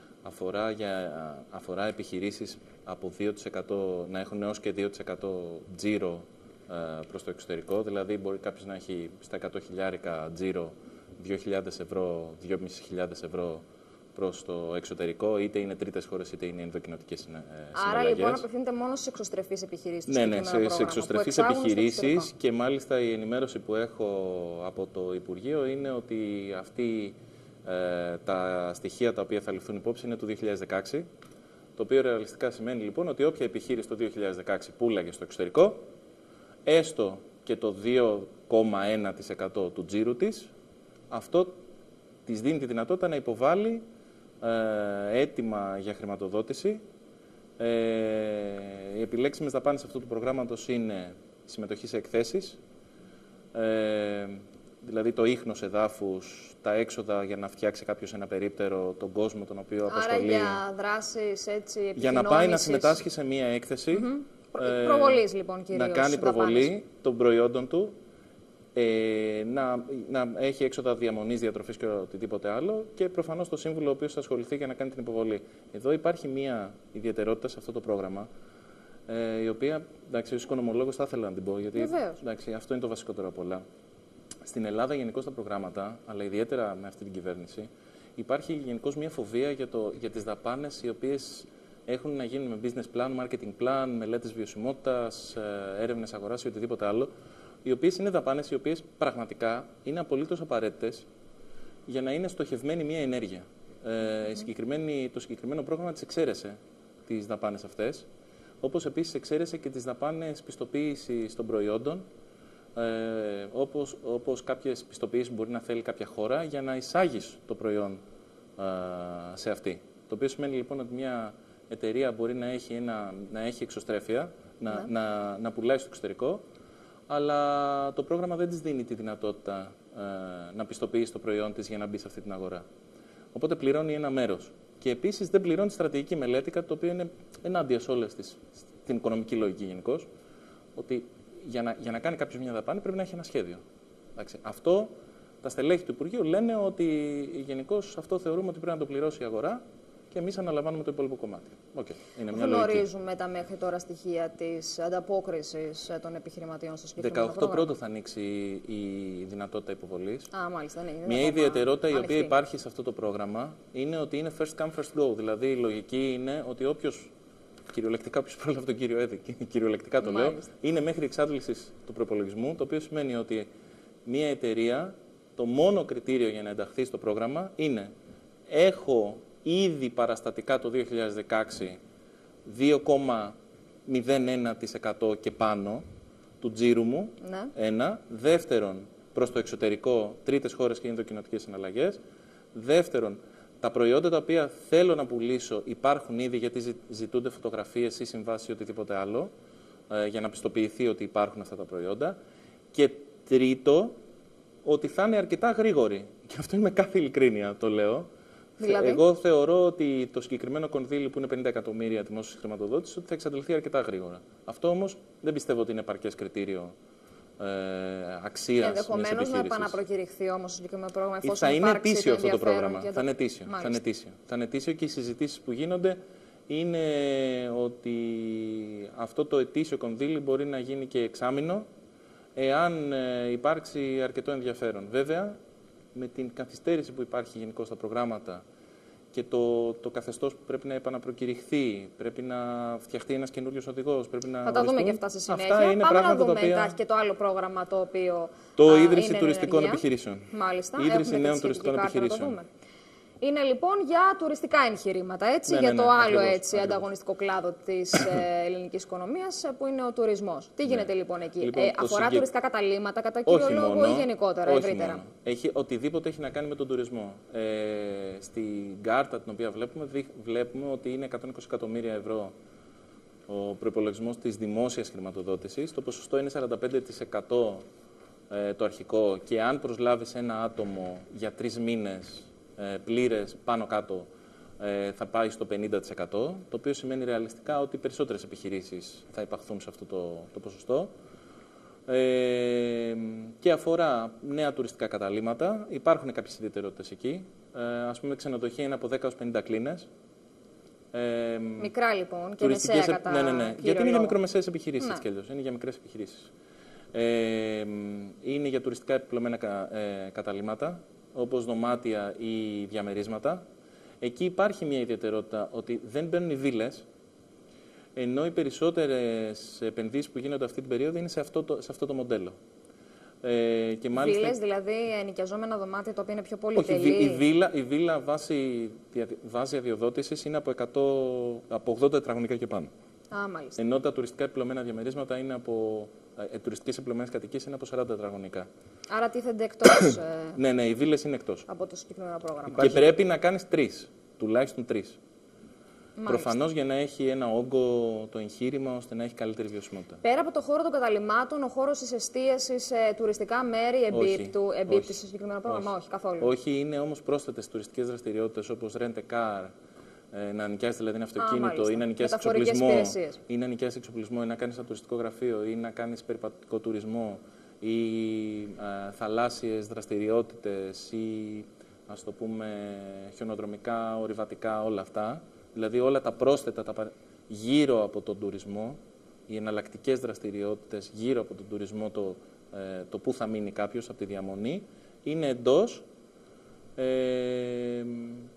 S8: αφορά επιχειρήσεις από 2%, να έχουν έως και 2% τζίρο προς το εξωτερικό, δηλαδή μπορεί κάποιος να έχει στα 100.000 τζίρο 2.000 ευρώ, 2.500 ευρώ προς το εξωτερικό, είτε είναι τρίτες χώρες είτε είναι ενδοκοινοτικές συναλλαγές.
S1: Άρα λοιπόν απευθύνεται μόνο στις εξωστρεφείς επιχειρήσεις?
S8: Ναι, σε εξωστρεφείς επιχειρήσεις, και μάλιστα η ενημέρωση που έχω από το Υπουργείο είναι ότι τα στοιχεία τα οποία θα ληφθούν υπόψη είναι του 2016, το οποίο ρεαλιστικά σημαίνει λοιπόν ότι όποια επιχείρηση το 2016 πούλαγε στο εξωτερικό, έστω και το 2,1% του τζίρου της, αυτό της δίνει τη δυνατότητα να υποβάλει έτοιμα για χρηματοδότηση. Οι επιλέξιμες δαπάνες αυτού του προγράμματος είναι συμμετοχή σε εκθέσεις, δηλαδή το ίχνος εδάφους, τα έξοδα για να φτιάξει κάποιος ένα περίπτερο, τον κόσμο τον οποίο απασχολεί.
S1: Άρα για δράσεις έτσι,
S8: για να πάει να συμμετάσχει σε μία έκθεση.
S1: Προβολής λοιπόν κυρίως.
S8: Να κάνει προβολή των προϊόντων του, να έχει έξοδα διαμονής, διατροφής και οτιδήποτε άλλο, και προφανώς το σύμβουλο ο οποίος θα ασχοληθεί για να κάνει την υποβολή. Εδώ υπάρχει μία ιδιαιτερότητα σε αυτό το πρόγραμμα, η οποία, εντάξει, ως οικονομολόγος θα ήθελα να την πω, γιατί εντάξει, αυτό είναι το βασικότερο από όλα. Στην Ελλάδα γενικώς τα προγράμματα, αλλά ιδιαίτερα με αυτή την κυβέρνηση, υπάρχει γενικώς μία φοβία για τις δαπάνες οι οποίες έχουν να γίνουν με business plan, marketing plan, μελέτες βιωσιμότητας, έρευνες αγοράς ή οτιδήποτε άλλο, οι οποίες είναι δαπάνες οι οποίες πραγματικά είναι απολύτως απαραίτητες για να είναι στοχευμένη μια ενέργεια. Το συγκεκριμένο πρόγραμμα τις εξαίρεσε τις δαπάνες αυτές, όπως επίσης εξαίρεσε και τις δαπάνες πιστοποίησης των προϊόντων, όπως κάποιες πιστοποίησεις μπορεί να θέλει κάποια χώρα για να εισάγεις το προϊόν σε αυτή. Το οποίο σημαίνει λοιπόν ότι μια εταιρεία μπορεί να έχει εξωστρέφεια, να πουλάει στο εξωτερικό, αλλά το πρόγραμμα δεν της δίνει τη δυνατότητα να πιστοποιήσει το προϊόν της για να μπει σε αυτή την αγορά. Οπότε πληρώνει ένα μέρος. Και επίσης δεν πληρώνει τη στρατηγική μελέτη, κάτι το οποίο είναι ενάντια σε όλες την οικονομική λογική γενικώς, ότι για να κάνει κάποιος μια δαπάνη πρέπει να έχει ένα σχέδιο. Εντάξει, αυτό τα στελέχη του Υπουργείου λένε ότι γενικώς αυτό θεωρούμε ότι πρέπει να το πληρώσει η αγορά και εμείς αναλαμβάνουμε το υπόλοιπο κομμάτι.
S1: Γνωρίζουμε τα μέχρι τώρα στοιχεία της ανταπόκρισης των επιχειρηματιών στο συγκεκριμένο
S8: 18
S1: πρόγραμμα.
S8: πρώτου θα ανοίξει η δυνατότητα υποβολής.
S1: Μάλιστα, ναι,
S8: μια ιδιαιτερότητα η οποία υπάρχει σε αυτό το πρόγραμμα είναι ότι είναι first come, first go. Δηλαδή η λογική είναι ότι όποιος, κυριολεκτικά όποιος πρόλαβε τον κύριο Έδη, κυριολεκτικά το λέω, είναι μέχρι εξάντλησης του προπολογισμού, το οποίο σημαίνει ότι μια εταιρεία, το μόνο κριτήριο για να ενταχθεί στο πρόγραμμα είναι έχω ήδη παραστατικά το 2016 2,01% και πάνω του τζίρου μου, ένα. Δεύτερον, προς το εξωτερικό, τρίτες χώρες και ενδοκοινοτικές συναλλαγές. Δεύτερον, τα προϊόντα τα οποία θέλω να πουλήσω υπάρχουν ήδη γιατί ζητούνται φωτογραφίες ή συμβάσεις ή οτιδήποτε άλλο, για να πιστοποιηθεί ότι υπάρχουν αυτά τα προϊόντα. Και τρίτο, ότι θα είναι αρκετά γρήγοροι. Και αυτό είναι με κάθε ειλικρίνεια το λέω. Δηλαδή? Εγώ θεωρώ ότι το συγκεκριμένο κονδύλι που είναι 50 εκατομμύρια δημόσιας χρηματοδότησης ότι θα εξαντληθεί αρκετά γρήγορα. Αυτό όμως δεν πιστεύω ότι είναι επαρκές κριτήριο αξίας μιας επιχείρησης.
S1: Ενδεχομένως να επαναπροκηρυχθεί όμως το συγκεκριμένο πρόγραμμα εφόσον
S8: θα είναι ετήσιο αυτό το
S1: πρόγραμμα.
S8: Θα είναι ετήσιο και οι συζητήσεις που γίνονται είναι ότι αυτό το ετήσιο κονδύλι μπορεί να γίνει και εξάμηνο εάν υπάρξει αρκετό ενδιαφέρον. Βέβαια, με την καθυστέρηση που υπάρχει γενικώς στα προγράμματα και το καθεστώς που πρέπει να επαναπροκηρυχθεί, πρέπει να φτιαχτεί ένας καινούριος οδηγός, πρέπει να
S1: θα τα δούμε και αυτά στη συνέχεια.
S8: Αυτά είναι
S1: Πάμε να δούμε
S8: οποία...
S1: και το άλλο πρόγραμμα το οποίο
S8: το Ίδρυση Τουριστικών Επιχειρήσεων.
S1: Μάλιστα.
S8: Ίδρυση Νέων Τουριστικών Επιχειρήσεων.
S1: Είναι λοιπόν για τουριστικά εγχειρήματα, έτσι, για το άλλο ανταγωνιστικό κλάδο της ελληνικής οικονομίας που είναι ο τουρισμός. Τι γίνεται λοιπόν εκεί, αφορά τουριστικά καταλύματα κατά κύριο λόγο ή γενικότερα, ευρύτερα?
S8: Οτιδήποτε έχει να κάνει με τον τουρισμό. Στην κάρτα την οποία βλέπουμε ότι είναι 120 εκατομμύρια ευρώ ο προϋπολογισμός της δημόσιας χρηματοδότησης. Το ποσοστό είναι 45% το αρχικό και αν προσλάβεις ένα άτομο για 3 μήνες πλήρες πάνω κάτω θα πάει στο 50%, το οποίο σημαίνει ρεαλιστικά ότι περισσότερες επιχειρήσεις θα υπαχθούν σε αυτό το ποσοστό. Και αφορά νέα τουριστικά καταλύματα. Υπάρχουν κάποιες ιδιαιτερότητες εκεί. Ας πούμε, ξενοδοχεία είναι από 10 έως 50 κλίνες.
S1: Μικρά λοιπόν και μεσαία κατά
S8: Ναι. Γιατί είναι για μικρομεσαίες επιχειρήσεις, έτσι κι αλλιώς. Είναι για μικρές επιχειρήσεις. Είναι για τουριστικά επιπλωμένα καταλύματα, όπως δωμάτια ή διαμερίσματα. Εκεί υπάρχει μια ιδιαιτερότητα ότι δεν μπαίνουν οι βίλες, ενώ οι περισσότερες επενδύσεις που γίνονται αυτή την περίοδο είναι σε αυτό το μοντέλο. Και μάλιστα... Βίλες,
S1: δηλαδή ενοικιαζόμενα δωμάτια, τα οποία είναι πιο πολυτελή.
S8: Η βίλα βάση αδειοδότησης είναι από 80 τετραγωνικά και πάνω.
S1: Μάλιστα.
S8: Ενώ τα τουριστικά επιπλωμένα διαμερίσματα είναι από... τουριστικές επιπλωμένες κατοικίες είναι από 40 τετραγωνικά.
S1: Άρα τίθενται εκτός.
S8: Ναι, οι βίλες είναι εκτός.
S1: Από το συγκεκριμένο πρόγραμμα.
S8: Και πρέπει να κάνεις 3, τουλάχιστον 3. Προφανώς για να έχει ένα όγκο το εγχείρημα, ώστε να έχει καλύτερη βιωσιμότητα.
S1: Πέρα από το χώρο των καταλυμάτων, ο χώρος της εστίασης σε τουριστικά μέρη εμπίπτει σε συγκεκριμένο πρόγραμμα? Όχι, καθόλου.
S8: Όχι, είναι όμως πρόσθετες τουριστικές δραστηριότητες όπως rent a car, να νοικιάσεις δηλαδή ένα αυτοκίνητο ή να νοικιάσεις εξοπλισμό ή να κάνεις ένα τουριστικό γραφείο ή να κάνεις περιπατικό τουρισμό ή θαλάσσιες δραστηριότητες ή ας το πούμε χιονοδρομικά, ορειβατικά, όλα αυτά. Δηλαδή όλα τα πρόσθετα γύρω από τον τουρισμό, οι εναλλακτικές δραστηριότητες γύρω από τον τουρισμό, το πού θα μείνει κάποιος από τη διαμονή, είναι εντός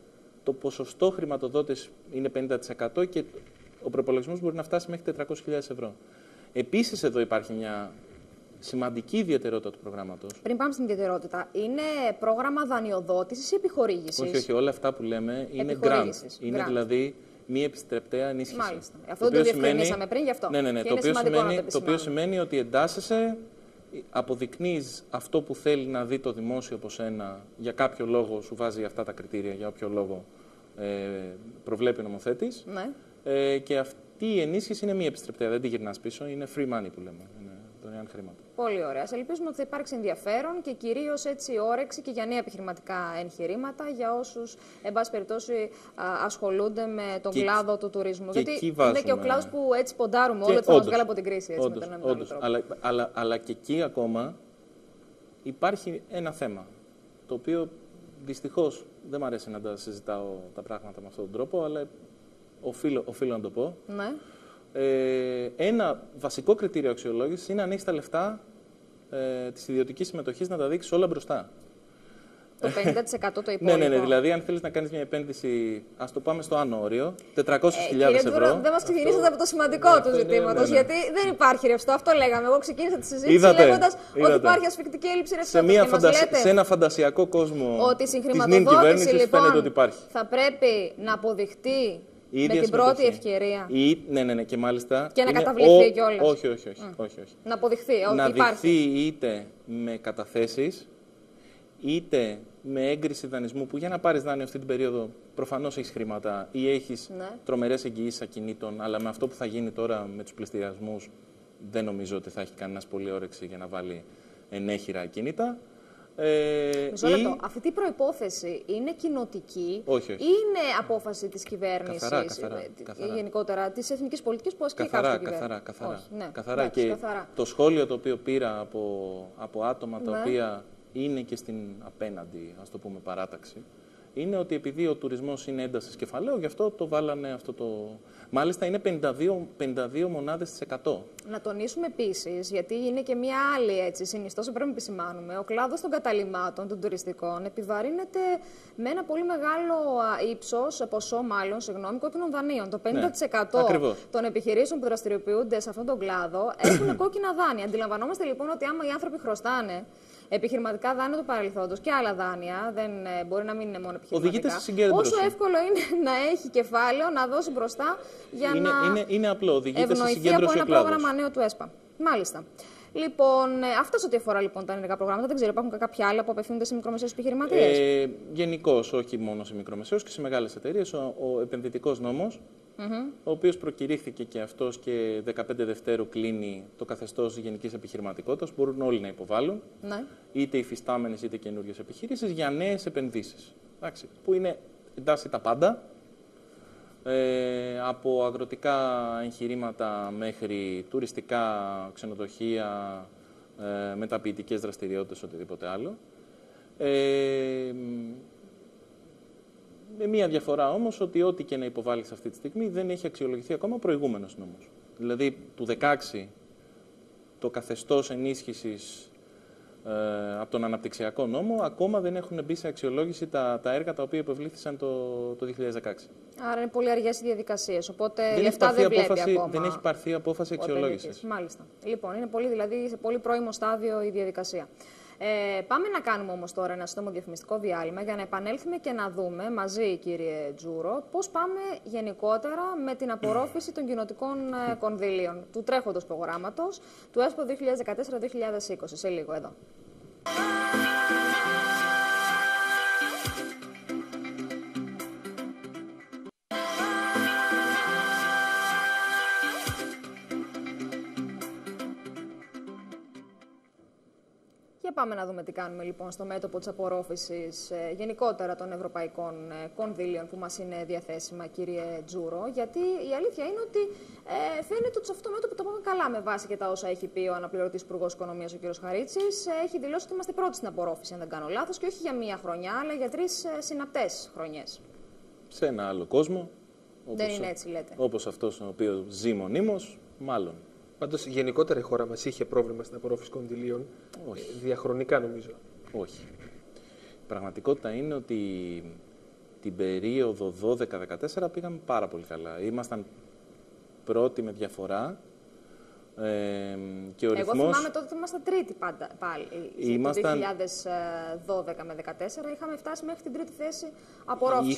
S8: το ποσοστό χρηματοδότηση είναι 50% και ο προϋπολογισμός μπορεί να φτάσει μέχρι 400.000 ευρώ. Επίσης, εδώ υπάρχει μια σημαντική ιδιαιτερότητα του προγράμματος.
S1: Πριν πάμε στην ιδιαιτερότητα, είναι πρόγραμμα δανειοδότησης ή επιχορήγησης?
S8: Όχι, όλα αυτά που λέμε είναι grant. Είναι δηλαδή μη επιστρεπτέα ενίσχυση.
S1: Μάλιστα. Αυτό το διευκρινίσαμε πριν γι' αυτό.
S8: Ναι. Το οποίο σημαίνει ότι εντάσσεσαι, αποδεικνύεις αυτό που θέλει να δει το δημόσιο από σένα, για κάποιο λόγο σου βάζει αυτά τα κριτήρια, για όποιο λόγο προβλέπει ο νομοθέτης.
S1: Ναι.
S8: Και αυτή η ενίσχυση είναι μη επιστρεπτέα, δεν τη γυρνάς πίσω, είναι free money που λέμε. Είναι δωρεάν χρήματα.
S1: Πολύ ωραία. Ας ελπίζουμε ότι θα υπάρξει ενδιαφέρον και κυρίως έτσι όρεξη και για νέα επιχειρηματικά εγχειρήματα για όσους, εν πάση περιπτώσει, ασχολούνται με τον κλάδο του τουρισμού. Γιατί είναι και ο κλάδος που έτσι ποντάρουμε όλοι, ότι θα μας βγάλει από την κρίση. Έτσι,
S8: όντως. Αλλά και εκεί ακόμα υπάρχει ένα θέμα, το οποίο δυστυχώς δεν μου αρέσει να τα συζητάω τα πράγματα με αυτόν τον τρόπο, αλλά οφείλω να το πω.
S1: Ναι.
S8: Ένα βασικό κριτήριο αξιολόγησης είναι αν έχεις τα λεφτά της ιδιωτικής συμμετοχής να τα δείξεις όλα μπροστά.
S1: Το 50% το υπόλοιπο.
S8: Ναι, δηλαδή αν θέλεις να κάνεις μια επένδυση, ας το πάμε στο άνω όριο, 400.000 ευρώ.
S1: Τζούρο, δεν μας ξεκινήσατε από το σημαντικό του ζητήματος, γιατί δεν υπάρχει ρευστό. Αυτό λέγαμε. Εγώ ξεκίνησα τη συζήτηση λέγοντας ότι υπάρχει ασφικτική έλλειψη ρευστότητας.
S8: Σε ένα φαντασιακό κόσμο
S1: ότι η συγχρηματοδότηση λοιπόν
S8: θα
S1: πρέπει να αποδειχτεί με την πρώτη ευκαιρία.
S8: Ναι, και μάλιστα.
S1: Και να καταβληθεί κιόλας.
S8: Όχι.
S1: Να αποδειχθεί ότι
S8: να
S1: υπάρχει.
S8: δειχθεί είτε με καταθέσεις, είτε με έγκριση δανεισμού, που για να πάρεις δάνειο αυτή την περίοδο προφανώς έχεις χρήματα ή έχεις τρομερές εγγυήσεις ακινήτων, αλλά με αυτό που θα γίνει τώρα με τους πληστηριασμούς, δεν νομίζω ότι θα έχει κανένας πολύ όρεξη για να βάλει ενέχειρα ακίνητα.
S1: Μισό λεπτό. Αυτή η προϋπόθεση είναι κοινοτική
S8: όχι.
S1: ή είναι απόφαση της κυβέρνησης,
S8: καθαρά.
S1: γενικότερα της εθνικής πολιτικής που ασκεί κάθε κυβέρνηση?
S8: Καθαρά. Και το σχόλιο το οποίο πήρα από άτομα τα οποία είναι και στην απέναντι, ας το πούμε, παράταξη, είναι ότι επειδή ο τουρισμός είναι έντασης κεφαλαίου, γι' αυτό το βάλανε αυτό το... Μάλιστα είναι 52 μονάδες της 100.
S1: Να τονίσουμε επίσης, γιατί είναι και μια άλλη συνιστόσα που πρέπει να επισημάνουμε, ο κλάδος των καταλυμάτων, των τουριστικών, επιβαρύνεται με ένα πολύ μεγάλο ποσό κόκκινων δανείων. Το 50% των επιχειρήσεων που δραστηριοποιούνται σε αυτόν τον κλάδο έχουν κόκκινα δάνεια. Αντιλαμβανόμαστε λοιπόν ότι άμα οι άνθρωποι χρωστάνε επιχειρηματικά δάνεια του παρελθόντος και άλλα δάνεια, δεν μπορεί να μην είναι μόνο επιχειρηματικά. Όσο εύκολο είναι να έχει κεφάλαιο να δώσει μπροστά για να
S8: είναι απλό,
S1: ευνοηθεί από ένα πρόγραμμα νέο του ΕΣΠΑ. Μάλιστα. Λοιπόν, αυτό ό,τι αφορά λοιπόν τα ενεργά προγράμματα. Δεν ξέρω, υπάρχουν κάποια άλλα που απευθύνονται σε μικρομεσαίους επιχειρηματίες?
S8: Γενικώς, όχι μόνο σε μικρομεσαίους και σε μεγάλες εταιρείες. Ο επενδυτικός νόμος, ο οποίος προκηρύχθηκε και αυτός και 15 Δευτέρου κλείνει το καθεστώς γενικής επιχειρηματικότητας. Μπορούν όλοι να υποβάλουν, είτε υφιστάμενες είτε καινούριες επιχειρήσεις, για νέες επενδύσεις. Εντάξει, που εντάσσει τα πάντα. Από αγροτικά εγχειρήματα μέχρι τουριστικά, ξενοδοχεία, μεταποιητικές δραστηριότητες, οτιδήποτε άλλο. Με μία διαφορά όμως, ότι ό,τι και να υποβάλεις αυτή τη στιγμή δεν έχει αξιολογηθεί ακόμα ο προηγούμενος νόμος. Δηλαδή, του 16 το καθεστώς ενίσχυσης από τον αναπτυξιακό νόμο, ακόμα δεν έχουν μπει σε αξιολόγηση τα έργα τα οποία υποβλήθησαν το 2016.
S1: Άρα είναι πολύ αργές οι διαδικασίες, οπότε λεφτά δεν βλέπει ακόμα.
S8: Δεν έχει πάρθει απόφαση αξιολόγησης.
S1: Μάλιστα. Λοιπόν, είναι σε πολύ πρώιμο στάδιο η διαδικασία. Πάμε να κάνουμε όμως τώρα ένα σύντομο διαφημιστικό διάλειμμα για να επανέλθουμε και να δούμε μαζί, κύριε Τζούρο, πώς πάμε γενικότερα με την απορρόφηση των κοινοτικών κονδυλίων του τρέχοντος προγράμματος του ΕΣΠΟ 2014-2020. Σε λίγο εδώ. Πάμε να δούμε τι κάνουμε λοιπόν στο μέτωπο της απορρόφησης γενικότερα των ευρωπαϊκών κονδύλιων που μας είναι διαθέσιμα, κύριε Τζούρο. Γιατί η αλήθεια είναι ότι φαίνεται ότι σε αυτό το μέτωπο το πάμε καλά με βάση και τα όσα έχει πει ο αναπληρωτής Υπουργός Οικονομίας, ο κύριος Χαρίτσης. Έχει δηλώσει ότι είμαστε πρώτοι στην απορρόφηση, αν δεν κάνω λάθος, και όχι για μία χρονιά, αλλά για 3 συναπτές χρονιές.
S8: Σε ένα άλλο κόσμο.
S1: Δεν είναι έτσι, λέτε?
S8: Όπως αυτός ο οποίος ζει μονίμως, μάλλον.
S4: Πάντως, γενικότερα η χώρα μας είχε πρόβλημα στην απορρόφηση κονδυλίων. Διαχρονικά, νομίζω.
S8: Όχι. Η πραγματικότητα είναι ότι την περίοδο 12-14 πήγαμε πάρα πολύ καλά. Ήμασταν πρώτοι με διαφορά. Και ο
S1: εγώ θυμάμαι τότε ότι ήμασταν τρίτη πάλι.
S8: Ήμασταν...
S1: Το 2012 με 2014 είχαμε φτάσει μέχρι την τρίτη θέση απορρόφηση.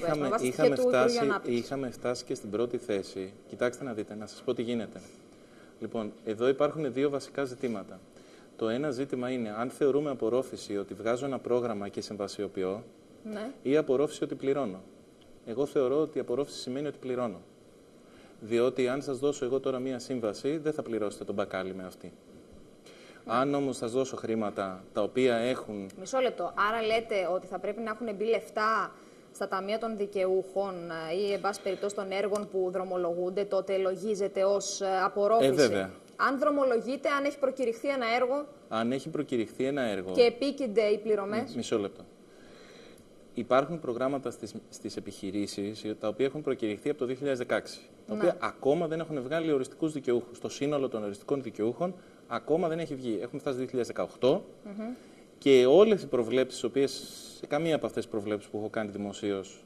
S8: Είχαμε φτάσει και στην πρώτη θέση. Κοιτάξτε να δείτε, να σας πω τι γίνεται. Λοιπόν, εδώ υπάρχουν δύο βασικά ζητήματα. Το ένα ζήτημα είναι αν θεωρούμε απορρόφηση ότι βγάζω ένα πρόγραμμα και συμβασιοποιώ, ναι, ή απορρόφηση ότι πληρώνω. Εγώ θεωρώ ότι η απορρόφηση σημαίνει ότι πληρώνω. Διότι αν σας δώσω εγώ τώρα μία σύμβαση, δεν θα πληρώσετε τον μπακάλι με αυτή. Ναι. Αν όμως σας δώσω χρήματα τα οποία έχουν...
S1: Μισό λεπτό. Άρα λέτε ότι θα πρέπει να έχουν μπει λεφτά στα ταμεία των δικαιούχων ή, εν πάση περιπτώσει, των έργων που δρομολογούνται, τότε λογίζεται ως απορρόφηση.
S8: Βέβαια.
S1: Αν δρομολογείται, αν έχει προκηρυχθεί ένα έργο...
S8: Αν έχει προκηρυχθεί ένα έργο...
S1: Και επίκυνται οι πληρωμές...
S8: Μισό λεπτό. Υπάρχουν προγράμματα στις επιχειρήσεις τα οποία έχουν προκηρυχθεί από το 2016. Τα οποία ακόμα δεν έχουν βγάλει οριστικούς δικαιούχους. Το σύνολο των οριστικών δικαιούχων ακόμα δεν έχει βγει. Έχουμε φτάσει το 2018 και όλες οι προβλέψεις, οι οποίες, καμία από αυτές τις προβλέψεις που έχω κάνει δημοσίως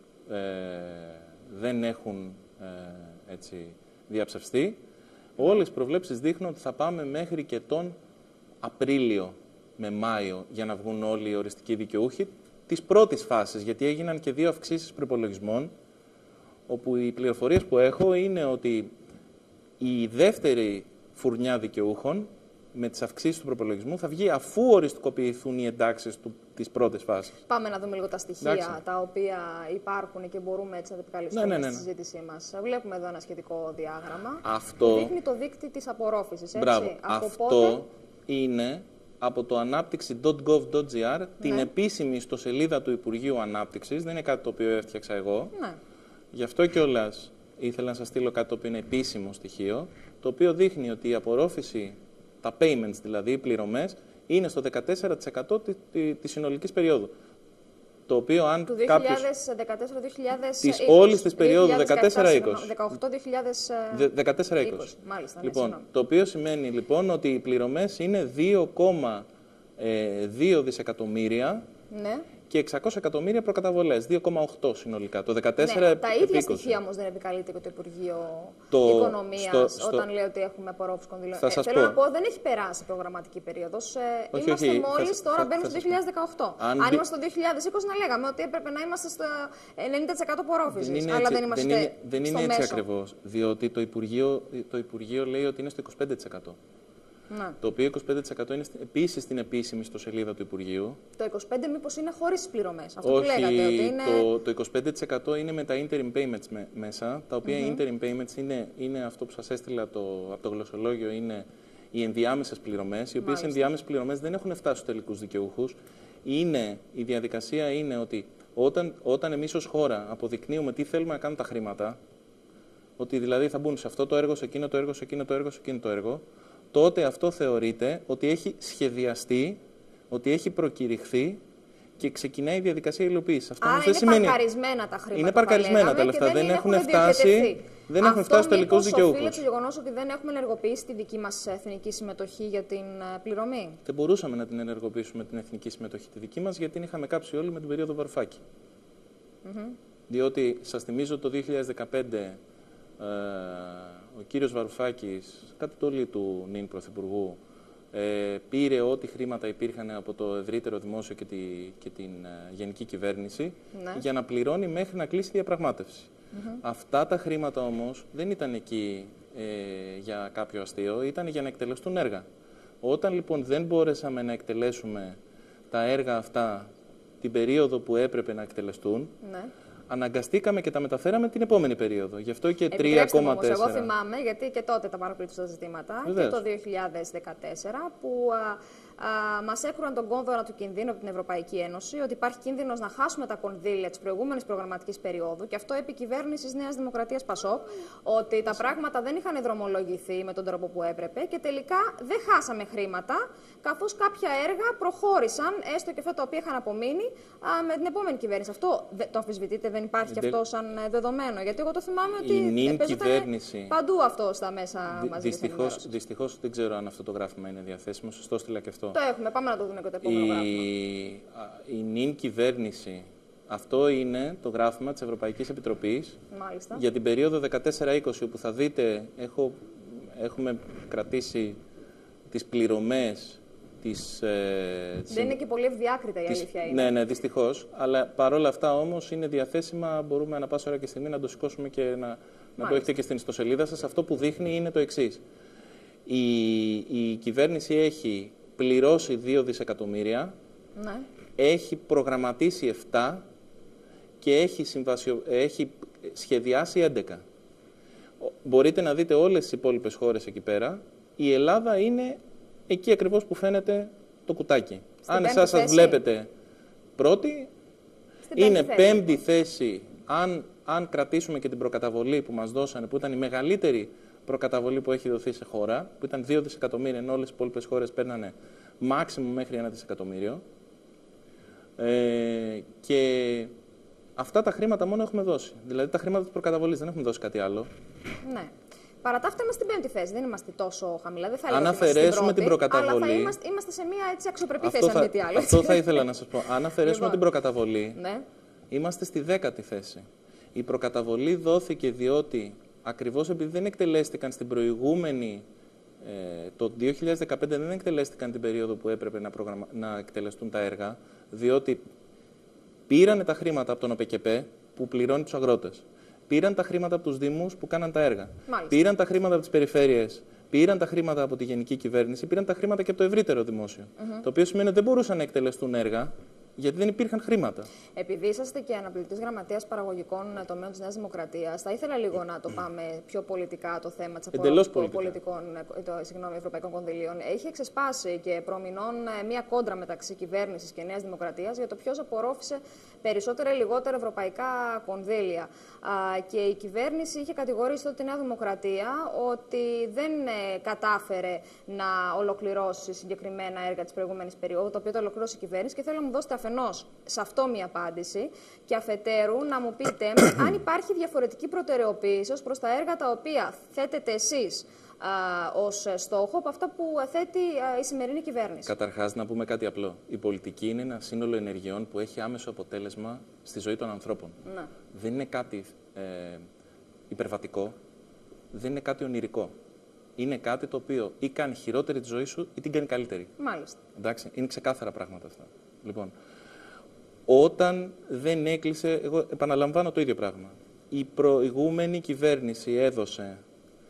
S8: δεν έχουν διαψευστεί. Όλες οι προβλέψεις δείχνουν ότι θα πάμε μέχρι και τον Απρίλιο με Μάιο για να βγουν όλοι οι οριστικοί δικαιούχοι της πρώτης φάσης, γιατί έγιναν και 2 αυξήσεις προϋπολογισμών, όπου οι πληροφορίες που έχω είναι ότι η δεύτερη φουρνιά δικαιούχων με τις αυξήσεις του προϋπολογισμού θα βγει αφού οριστικοποιηθούν οι εντάξεις της πρώτης φάσης.
S1: Πάμε να δούμε λίγο τα στοιχεία τα οποία υπάρχουν και μπορούμε έτσι να τα επικαλυστούμε στη συζήτησή μας. Βλέπουμε εδώ ένα σχετικό διάγραμμα.
S8: Αυτό
S1: δείχνει το δείκτη της απορρόφησης.
S8: Μπράβο. Αυτό είναι από το ανάπτυξη.gov.gr, την επίσημη ιστοσελίδα του Υπουργείου Ανάπτυξης. Δεν είναι κάτι το οποίο έφτιαξα εγώ. Ναι. Γι' αυτό κιόλας ήθελα να σας στείλω κάτι το οποίο είναι επίσημο στοιχείο, το οποίο δείχνει ότι η απορρόφηση, τα payments δηλαδή, οι πληρωμές, είναι στο 14% της συνολικής περίοδου. Το οποίο αν
S1: του 2014-2020.
S8: Της όλης της περίοδου 14-20.
S1: 18-2020. Μάλιστα,
S8: λοιπόν, το οποίο σημαίνει λοιπόν ότι οι πληρωμές είναι 2,2 δισεκατομμύρια. Ναι. Και 600 εκατομμύρια προκαταβολές, 2,8 συνολικά. Το 14
S1: ναι, τα ίδια στοιχεία όμως δεν επικαλείται και το Υπουργείο Οικονομίας όταν λέει ότι έχουμε απορρόφηση κονδυλίων. Θέλω να πω, δεν έχει περάσει η προγραμματική περίοδος. Είμαστε μόλις τώρα μπαίνουμε στο 2018. Αν είμαστε στο 2020 να λέγαμε ότι έπρεπε να είμαστε στο 90% απορρόφησης. Αλλά δεν είμαστε στο μέσο.
S8: Δεν είναι έτσι ακριβώς, διότι το Υπουργείο λέει ότι είναι στο 25%. Να. Το οποίο 25% είναι επίσης στην επίσημη ιστοσελίδα του Υπουργείου.
S1: Το 25% μήπως είναι χωρίς τις πληρωμές? Αυτό που λέγατε ότι είναι...
S8: Το 25% είναι με τα interim payments μέσα, τα οποία interim payments είναι αυτό που σας έστειλα από το γλωσσολόγιο, είναι οι ενδιάμεσες πληρωμές, οι οποίες ενδιάμεσες πληρωμές δεν έχουν φτάσει στους τελικούς δικαιούχους. Η διαδικασία είναι ότι όταν εμείς ως χώρα αποδεικνύουμε τι θέλουμε να κάνουν τα χρήματα, ότι δηλαδή θα μπουν σε αυτό το έργο, σε εκείνο το έργο, σε εκείνο το έργο, σε εκείνο το έργο, τότε αυτό θεωρείται ότι έχει σχεδιαστεί, ότι έχει προκηρυχθεί και ξεκινάει η διαδικασία υλοποίησης. Αυτό
S1: είναι παρκαρισμένα τα χρήματα.
S8: Είναι παρκαρισμένα τα λεφτά. Δεν έχουν φτάσει στους τελικούς δικαιούχους.
S1: Αυτό οφείλεται στο γεγονός ότι δεν έχουμε ενεργοποιήσει τη δική μας εθνική συμμετοχή για την πληρωμή?
S8: Δεν μπορούσαμε να την ενεργοποιήσουμε την εθνική συμμετοχή τη δική μας, γιατί την είχαμε κάψει όλοι με την περίοδο Βαρουφάκη. Διότι, σας θυμίζω, το 2015... ο κύριος Βαρουφάκης, κατ' εντολή του νυν Πρωθυπουργού, πήρε ό,τι χρήματα υπήρχαν από το ευρύτερο δημόσιο και την γενική κυβέρνηση για να πληρώνει μέχρι να κλείσει η διαπραγμάτευση. Αυτά τα χρήματα όμως δεν ήταν εκεί για κάποιο αστείο, ήταν για να εκτελεστούν έργα. Όταν λοιπόν δεν μπόρεσαμε να εκτελέσουμε τα έργα αυτά την περίοδο που έπρεπε να εκτελεστούν, αναγκαστήκαμε και τα μεταφέραμε την επόμενη περίοδο. Γι' αυτό και 3,4.
S1: Εγώ θυμάμαι, γιατί και τότε τα παρακολουθούσα τα ζητήματα, και το 2014, που μας έκρουαν τον κόνδωνα του κινδύνου από την Ευρωπαϊκή Ένωση, ότι υπάρχει κίνδυνος να χάσουμε τα κονδύλια της προηγούμενης προγραμματικής περίοδου, και αυτό επί κυβέρνησης Νέας Δημοκρατίας ΠΑΣΟΚ, ότι τα πράγματα δεν είχαν δρομολογηθεί με τον τρόπο που έπρεπε και τελικά δεν χάσαμε χρήματα, καθώς κάποια έργα προχώρησαν, έστω και αυτά τα οποία είχαν απομείνει, με την επόμενη κυβέρνηση. Αυτό το αμφισβητείτε, δεν υπάρχει αυτό σαν δεδομένο? Γιατί εγώ το θυμάμαι ότι
S8: κυβέρνηση...
S1: παντού αυτό στα μέσα μαζικής ενημέρωσης.
S8: Δυστυχώς δεν ξέρω αν αυτό το γράφημα είναι διαθέσιμο. Σας το έστειλα και αυτό.
S1: Το έχουμε, πάμε να το δούμε και το επόμενο γράφημα.
S8: Η νυν κυβέρνηση Αυτό είναι το γράφημα της Ευρωπαϊκής Επιτροπής.
S1: Μάλιστα.
S8: Για την περίοδο 14-20, όπου θα δείτε, έχουμε κρατήσει τις πληρωμές
S1: δεν είναι και πολύ ευδιάκριτα η αλήθεια είναι.
S8: Ναι, δυστυχώς. Αλλά παρόλα αυτά όμως είναι διαθέσιμα, μπορούμε ανά πάσα ώρα και στιγμή να το σηκώσουμε και να το έχετε και στην ιστοσελίδα σας. Αυτό που δείχνει είναι το εξής. Η κυβέρνηση έχει πληρώσει 2 δισεκατομμύρια, ναι. Έχει προγραμματίσει 7 και έχει σχεδιάσει 11. Μπορείτε να δείτε όλες τις υπόλοιπες χώρες εκεί πέρα. Η Ελλάδα είναι εκεί ακριβώς που φαίνεται το κουτάκι. Αν εσάς σας βλέπετε πρώτη, είναι πέμπτη θέση. Αν κρατήσουμε και την προκαταβολή που μας δώσανε, που ήταν η μεγαλύτερη προκαταβολή που έχει δοθεί σε χώρα, που ήταν 2 δισεκατομμύρια, ενώ όλες οι υπόλοιπες χώρες παίρνανε μάξιμου μέχρι 1 δισεκατομμύριο. Και αυτά τα χρήματα μόνο έχουμε δώσει. Δηλαδή τα χρήματα της προκαταβολής, δεν έχουμε δώσει κάτι άλλο.
S1: Ναι. Παρά τα αυτά είμαστε στην πέμπτη θέση, δεν είμαστε τόσο χαμηλά. Δεν θα
S8: αν αφαιρέσουμε την προκαταβολή.
S1: Αλλά είμαστε σε μια έτσι αξιοπρεπή θέση, αν μη τι άλλο.
S8: Αυτό θα ήθελα να σας πω. Αν αφαιρέσουμε την προκαταβολή, ναι. Είμαστε στη 10η θέση. Η προκαταβολή δόθηκε διότι ακριβώς επειδή δεν εκτελέστηκαν στην προηγούμενη. Το 2015 δεν εκτελέστηκαν την περίοδο που έπρεπε να εκτελεστούν τα έργα, διότι πήρανε τα χρήματα από τον ΟΠΕΚΕΠΕ που πληρώνει τους αγρότες. Πήραν τα χρήματα από τους δήμους που κάναν τα έργα. Μάλιστα. Πήραν τα χρήματα από τις περιφέρειες. Πήραν τα χρήματα από τη γενική κυβέρνηση. Πήραν τα χρήματα και από το ευρύτερο δημόσιο. Το οποίο σημαίνει ότι δεν μπορούσαν να εκτελεστούν έργα γιατί δεν υπήρχαν χρήματα. Επειδή
S1: είσαστε και αναπληκτής γραμματέας παραγωγικών τομέων της Νέας Δημοκρατίας, θα ήθελα λίγο να το πάμε πιο πολιτικά το θέμα της απορρόφησης των ευρωπαϊκών κονδυλίων. Έχει εξεσπάσει και προμηνών μία κόντρα μεταξύ κυβέρνησης και Νέας Δημοκρατίας για το ποιος απορρόφησε περισσότερα ή λιγότερα ευρωπαϊκά κονδύλια. Και η κυβέρνηση είχε κατηγορήσει τη Νέα Δημοκρατία ότι δεν κατάφερε να ολοκληρώσει συγκεκριμένα έργα της προηγούμενης περίοδου, το οποίο το ολοκλήρωσε η κυβέρνηση. Και θέλω να μου δώσετε αφενός σε αυτό μία απάντηση και αφετέρου να μου πείτε αν υπάρχει διαφορετική προτεραιοποίηση ως προς τα έργα τα οποία θέτετε εσείς ως στόχο από αυτά που θέτει η σημερινή κυβέρνηση.
S8: Καταρχάς, να πούμε κάτι απλό. Η πολιτική είναι ένα σύνολο ενεργειών που έχει άμεσο αποτέλεσμα στη ζωή των ανθρώπων. Ναι. Δεν είναι κάτι υπερβατικό, δεν είναι κάτι ονειρικό. Είναι κάτι το οποίο ή κάνει χειρότερη τη ζωή σου ή την κάνει καλύτερη.
S1: Μάλιστα.
S8: Εντάξει, είναι ξεκάθαρα πράγματα αυτά. Λοιπόν, όταν δεν έκλεισε, εγώ επαναλαμβάνω το ίδιο πράγμα. Η προηγούμενη κυβέρνηση έδωσε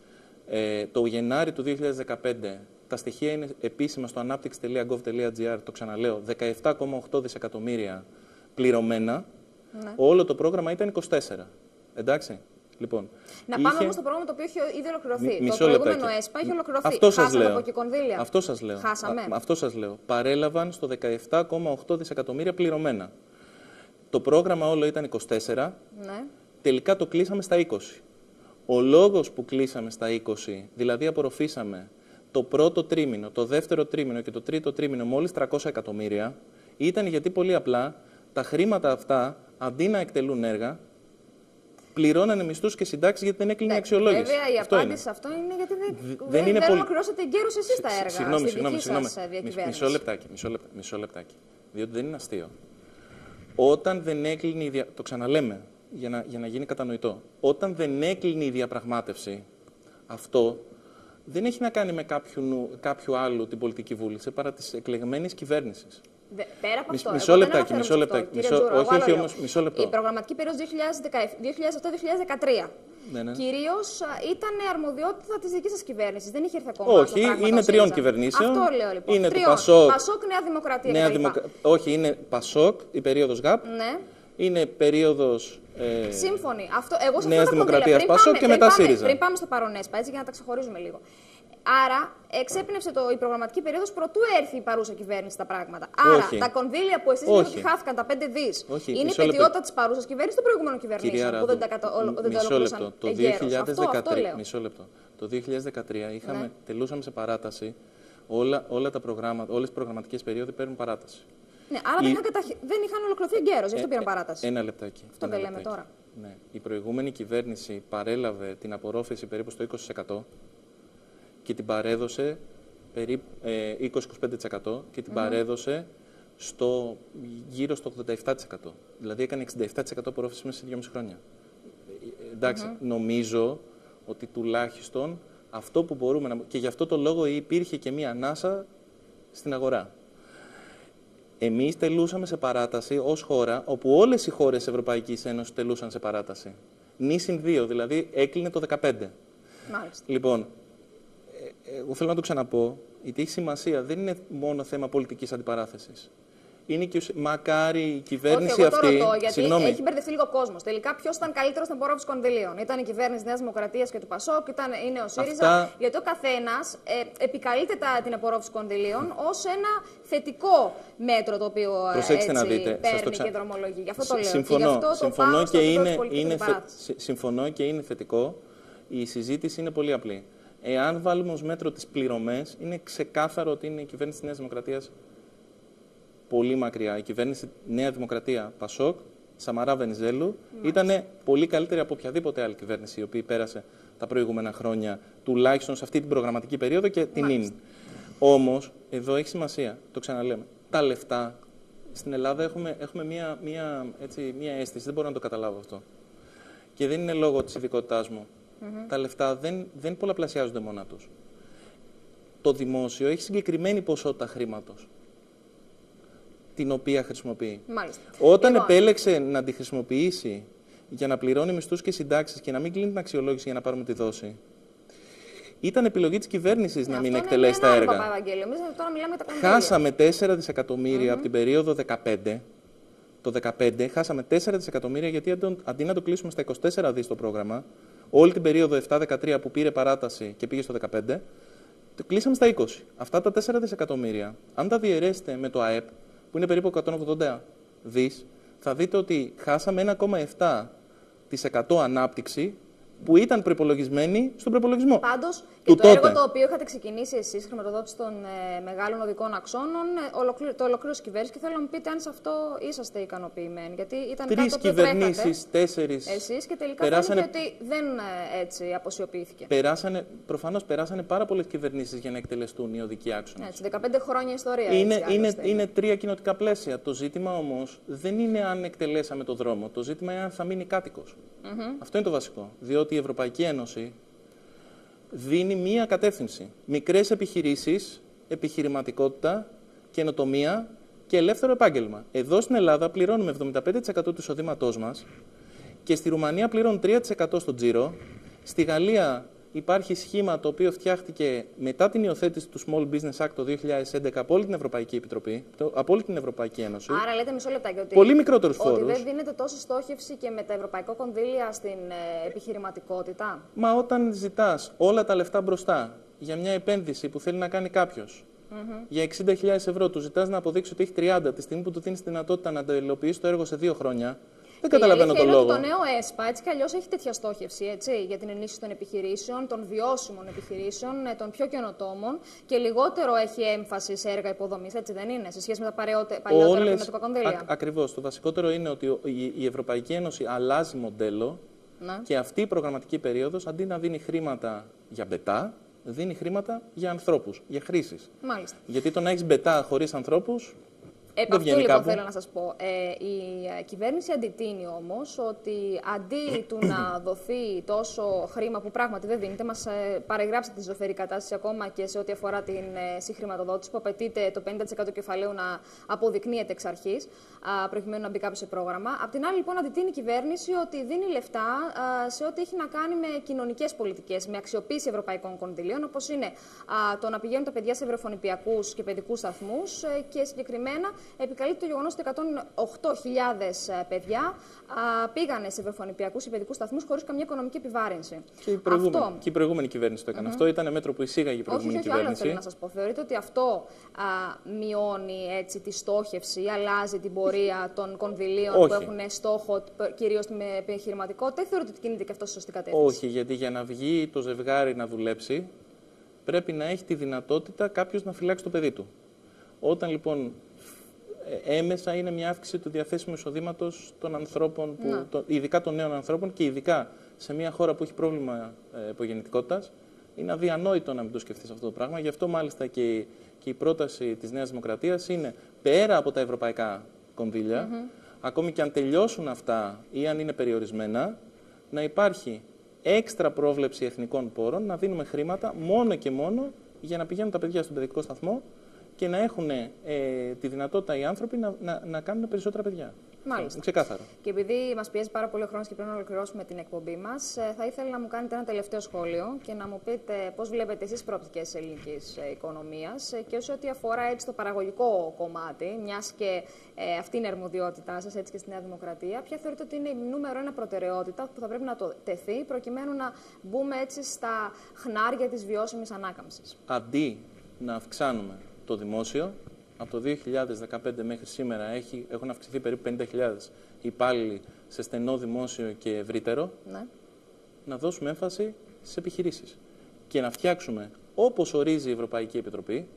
S8: το Γενάρη του 2015, τα στοιχεία είναι επίσημα στο anaptix.gov.gr, το ξαναλέω, 17,8 δισεκατομμύρια πληρωμένα. Ναι. Όλο το πρόγραμμα ήταν 24. Εντάξει. Λοιπόν,
S1: να πάμε όμως στο πρόγραμμα το οποίο έχει ήδη ολοκληρωθεί. Το προηγούμενο ΕΣΠΑ έχει ολοκληρωθεί. Χάσαμε από εκεί κονδύλια.
S8: Αυτό σας λέω.
S1: Χάσαμε.
S8: Αυτό σας λέω. Παρέλαβαν στο 17,8 δισεκατομμύρια πληρωμένα. Το πρόγραμμα όλο ήταν 24. Ναι. Τελικά το κλείσαμε στα 20. Ο λόγος που κλείσαμε στα 20, δηλαδή απορροφήσαμε το πρώτο τρίμηνο, το δεύτερο τρίμηνο και το τρίτο τρίμηνο μόλις 300 εκατομμύρια, ήταν γιατί πολύ απλά τα χρήματα αυτά, αντί να εκτελούν έργα, πληρώνανε μισθούς και συντάξεις γιατί δεν έκλεινε αξιολόγηση.
S1: Βέβαια, η απάντηση σε αυτό είναι γιατί δεν ολοκληρώσατε εγκαίρως εσείς τα έργα.
S8: Συγγνώμη. Μισό λεπτάκι. Διότι δεν είναι αστείο. Όταν δεν έκλεινε το ξαναλέμε, για να γίνει κατανοητό. Όταν δεν έκλεινε η διαπραγμάτευση, αυτό δεν έχει να κάνει με κάποιου άλλου την πολιτική βούληση παρά της εκλεγμένης κυβέρνησης.
S1: Πέρα από αυτό,
S8: μισό λεπτάκι. Όχι, όμως, μισό λεπτό.
S1: Η προγραμματική περίοδος 2007-2013 κυρίως ήταν αρμοδιότητα της δικής σας κυβέρνησης. Δεν είχε έρθει ακόμα.
S8: Όχι, είναι τριών κυβερνήσεων.
S1: Αυτό λέω λοιπόν.
S8: Είναι
S1: τριών.
S8: Πασόκ,
S1: Νέα Δημοκρατία.
S8: Όχι, είναι Πασόκ, η περίοδος ΓΑΠ.
S1: Ναι.
S8: Είναι περίοδος.
S1: Σύμφωνη. Εγώ σε
S8: Νέας Δημοκρατίας Πασόκ και μετά ΣΥΡΙΖΑ.
S1: Πριν πάμε στο παρόν ΕΣΠΑ, έτσι για να τα ξεχωρίζουμε λίγο. Άρα, εξέπνευσε η προγραμματική περίοδος προτού έρθει η παρούσα κυβέρνηση τα πράγματα. Άρα, τα κονδύλια που εσείς λέτε ότι χάθηκαν, τα 5 δις, είναι η πετιότητα της παρούσας κυβέρνησης των προηγούμενων κυβερνήσεων που δεν τα ολοκλήρωσαν εγκαίρως.
S8: Μισό λεπτό. Το 2013 τελούσαμε σε παράταση. Όλα τα προγράμματα, όλες οι προγραμματικές περίοδοι παίρνουν παράταση.
S1: Ναι, άρα δεν είχαν ολοκληρωθεί εγκαίρως, γι' αυτό πήραν παράταση.
S8: Ένα λεπτάκι.
S1: Αυτό δεν λέμε τώρα.
S8: Ναι. Η προηγούμενη κυβέρνηση παρέλαβε την απορρόφηση περίπου στο 20%. Και την παρέδωσε περίπου 20-25% και την παρέδωσε γύρω στο 87%. Δηλαδή έκανε 67% απορρόφηση μέσα σε 2,5 χρόνια. Εντάξει, νομίζω ότι τουλάχιστον αυτό που μπορούμε να... Και γι' αυτό το λόγο υπήρχε και μία ανάσα στην αγορά. Εμείς τελούσαμε σε παράταση ως χώρα, όπου όλες οι χώρες της Ευρωπαϊκής Ένωσης τελούσαν σε παράταση. Νήσιν 2, δηλαδή έκλεινε το 2015.
S1: Μάλιστα.
S8: Λοιπόν, εγώ θέλω να το ξαναπώ, γιατί έχει σημασία, δεν είναι μόνο θέμα πολιτικής αντιπαράθεσης. Είναι και μακάρι η κυβέρνηση αυτή.
S1: Όχι, εγώ το ρωτώ, γιατί έχει μπερδευτεί λίγο ο κόσμος. Τελικά, ποιος ήταν καλύτερος στην απορρόφηση κονδυλίων? Ήταν η κυβέρνηση της Νέας Δημοκρατίας και του ΠΑΣΟΚ, είναι ο ΣΥΡΙΖΑ. Γιατί ο καθένας επικαλείται την απορρόφηση κονδυλίων ως ένα θετικό μέτρο το οποίο παίρνει και δρομολογεί. Γι' αυτό το λέω.
S8: Συμφωνώ και είναι θετικό. Η συζήτηση είναι πολύ απλή. Εάν βάλουμε ως μέτρο τις πληρωμές, είναι ξεκάθαρο ότι είναι η κυβέρνηση της Νέας Δημοκρατίας πολύ μακριά. Η κυβέρνηση Νέα Δημοκρατία, ΠΑΣΟΚ, Σαμαρά Βενιζέλου, ήταν πολύ καλύτερη από οποιαδήποτε άλλη κυβέρνηση η οποία πέρασε τα προηγούμενα χρόνια, τουλάχιστον σε αυτή την προγραμματική περίοδο και την ίν. Όμως, εδώ έχει σημασία, το ξαναλέμε, τα λεφτά στην Ελλάδα έχουμε μία αίσθηση, δεν μπορώ να το καταλάβω αυτό. Και δεν είναι λόγω της ειδικότητάς μου. Τα λεφτά δεν πολλαπλασιάζονται μόνα τους. Το δημόσιο έχει συγκεκριμένη ποσότητα χρήματος, την οποία χρησιμοποιεί.
S1: Μάλιστα.
S8: Όταν επέλεξε να τη χρησιμοποιήσει για να πληρώνει μισθούς και συντάξεις και να μην κλείνει την αξιολόγηση για να πάρουμε τη δόση, ήταν επιλογή της κυβέρνησης να μην εκτελέσει τα έργα. Χάσαμε 4 δισεκατομμύρια από την περίοδο 2015. Το 2015 χάσαμε 4 δισεκατομμύρια γιατί αντί να το κλείσουμε στα 24 δις το πρόγραμμα, όλη την περίοδο 7-13 που πήρε παράταση και πήγε στο 15, το κλείσαμε στα 20. Αυτά τα 4 δισεκατομμύρια, αν τα διαιρέσετε με το ΑΕΠ, που είναι περίπου 180 δις, θα δείτε ότι χάσαμε 1,7% ανάπτυξη που ήταν προϋπολογισμένη στον προϋπολογισμό.
S1: Πάντως, και το έργο το οποίο είχατε ξεκινήσει εσείς, χρηματοδότηση των μεγάλων οδικών αξώνων, το ολοκλήρωσε η κυβέρνηση και θέλω να μου πείτε αν σε αυτό είσαστε ικανοποιημένοι. Γιατί ήταν κάτι το οποίο
S8: κυβερνήσεις, 4
S1: εσείς και τελικά φαίνεται ότι δεν έτσι αποσιοποιήθηκε.
S8: Προφανώς περάσανε πάρα πολλές κυβερνήσεις για να εκτελεστούν οι οδικοί άξονες.
S1: Έτσι, 15 χρόνια ιστορία.
S8: Είναι 3 κοινοτικά πλαίσια. Το ζήτημα όμως δεν είναι αν εκτελέσαμε το δρόμο. Το ζήτημα είναι αν θα μείνει κάτοικος. Αυτό είναι το βασικό. Διότι η Ευρωπαϊκή Ένωση δίνει μία κατεύθυνση. Μικρές επιχειρήσεις, επιχειρηματικότητα, καινοτομία και ελεύθερο επάγγελμα. Εδώ στην Ελλάδα πληρώνουμε 75% του εισοδήματός μας και στη Ρουμανία πληρώνουν 3% στο τζίρο. Στη Γαλλία υπάρχει σχήμα το οποίο φτιάχτηκε μετά την υιοθέτηση του Small Business Act το 2011 από όλη την Ευρωπαϊκή Επιτροπή, από όλη την Ευρωπαϊκή Ένωση.
S1: Άρα λέτε μισό λεπτάκι ότι,
S8: πολύ μικρότερους φόρους.
S1: Ότι δεν δίνεται τόσο στόχευση και με τα ευρωπαϊκά κονδύλια στην επιχειρηματικότητα.
S8: Μα όταν ζητάς όλα τα λεφτά μπροστά για μια επένδυση που θέλει να κάνει κάποιος, για 60.000 ευρώ, του ζητάς να αποδείξει ότι έχει 30, τη στιγμή που του δίνεις τη δυνατότητα να υλοποιήσει το έργο σε 2 χρόνια. Δεν καταλαβαίνω τον λόγο.
S1: Το νέο ΕΣΠΑ έτσι κι αλλιώς έχει τέτοια στόχευση για την ενίσχυση των επιχειρήσεων, των βιώσιμων επιχειρήσεων, των πιο καινοτόμων και λιγότερο έχει έμφαση σε έργα υποδομής, έτσι δεν είναι, σε σχέση με τα παλαιότερα χρηματοδοτικά κονδύλια.
S8: Ακριβώς. Το βασικότερο είναι ότι η Ευρωπαϊκή Ένωση αλλάζει μοντέλο και αυτή η προγραμματική περίοδος αντί να δίνει χρήματα για μπετά, δίνει χρήματα για ανθρώπους, για χρήσεις.
S1: Μάλιστα.
S8: Γιατί το να έχεις μπετά χωρίς ανθρώπους.
S1: Επ' αυτού λοιπόν θέλω να σας πω. Η κυβέρνηση αντιτείνει όμως ότι αντί του να δοθεί τόσο χρήμα που πράγματι δεν δίνεται, μας παρεγράψετε τη ζωφερή κατάσταση ακόμα και σε ό,τι αφορά την συγχρηματοδότηση που απαιτείται το 50% του κεφαλαίου να αποδεικνύεται εξ αρχής, προκειμένου να μπει κάποιο σε πρόγραμμα. Απ' την άλλη λοιπόν αντιτείνει η κυβέρνηση ότι δίνει λεφτά σε ό,τι έχει να κάνει με κοινωνικές πολιτικές, με αξιοποίηση ευρωπαϊκών κονδυλίων, όπως είναι το να πηγαίνουν τα παιδιά σε ευρωφωνηπιακούς και παιδικούς σταθμούς και συγκεκριμένα επικαλείται το γεγονός ότι 108.000 παιδιά πήγανε σε ευρωφωνηπιακούς ή παιδικούς σταθμούς χωρίς καμία οικονομική επιβάρυνση.
S8: Και η προηγούμενη κυβέρνηση το έκανε. Αυτό ήταν μέτρο που εισήγαγε η προηγούμενη κυβέρνηση.
S1: Όχι, θέλω να σας πω. Θεωρείτε ότι αυτό μειώνει έτσι τη στόχευση, αλλάζει την πορεία των κονδυλίων που έχουν στόχο κυρίως την επιχειρηματικότητα, ή θεωρείτε ότι κινείται και αυτό στη σωστή κατεύθυνση?
S8: Όχι, γιατί για να βγει το ζευγάρι να δουλέψει, πρέπει να έχει τη δυνατότητα κάποιος να φυλάξει το παιδί του. Όταν λοιπόν έμεσα είναι μια αύξηση του διαθέσιμου εισοδήματος των ανθρώπων, ειδικά των νέων ανθρώπων και ειδικά σε μια χώρα που έχει πρόβλημα υπογεννητικότητας, είναι αδιανόητο να μην το σκεφτείς αυτό το πράγμα. Γι' αυτό μάλιστα και και η πρόταση της Νέας Δημοκρατίας είναι πέρα από τα ευρωπαϊκά κονδύλια, ακόμη και αν τελειώσουν αυτά ή αν είναι περιορισμένα, να υπάρχει έξτρα πρόβλεψη εθνικών πόρων, να δίνουμε χρήματα μόνο και μόνο για να πηγαίνουν τα παιδιά στον παιδικό σταθμό και να έχουν τη δυνατότητα οι άνθρωποι να κάνουν περισσότερα παιδιά.
S1: Μάλιστα.
S8: Ξεκάθαρα.
S1: Και επειδή μας πιέζει πάρα πολύ ο χρόνος και πρέπει να ολοκληρώσουμε την εκπομπή μας, θα ήθελα να μου κάνετε ένα τελευταίο σχόλιο και να μου πείτε πώς βλέπετε εσείς προοπτικές της ελληνικής οικονομίας και όσο ό,τι αφορά έτσι το παραγωγικό κομμάτι, μιας και αυτή είναι η αρμοδιότητά σας έτσι και στη Νέα Δημοκρατία, ποια θεωρείτε ότι είναι η νούμερο 1 προτεραιότητα που θα πρέπει να το τεθεί προκειμένου να μπούμε έτσι στα χνάρια της βιώσιμης ανάκαμψης?
S8: Αντί να αυξάνουμε το δημόσιο, από το 2015 μέχρι σήμερα έχουν αυξηθεί περίπου 50.000 υπάλληλοι σε στενό δημόσιο και ευρύτερο, να δώσουμε έμφαση στις επιχειρήσεις και να φτιάξουμε, όπως ορίζει η Ευρωπαϊκή Επιτροπή,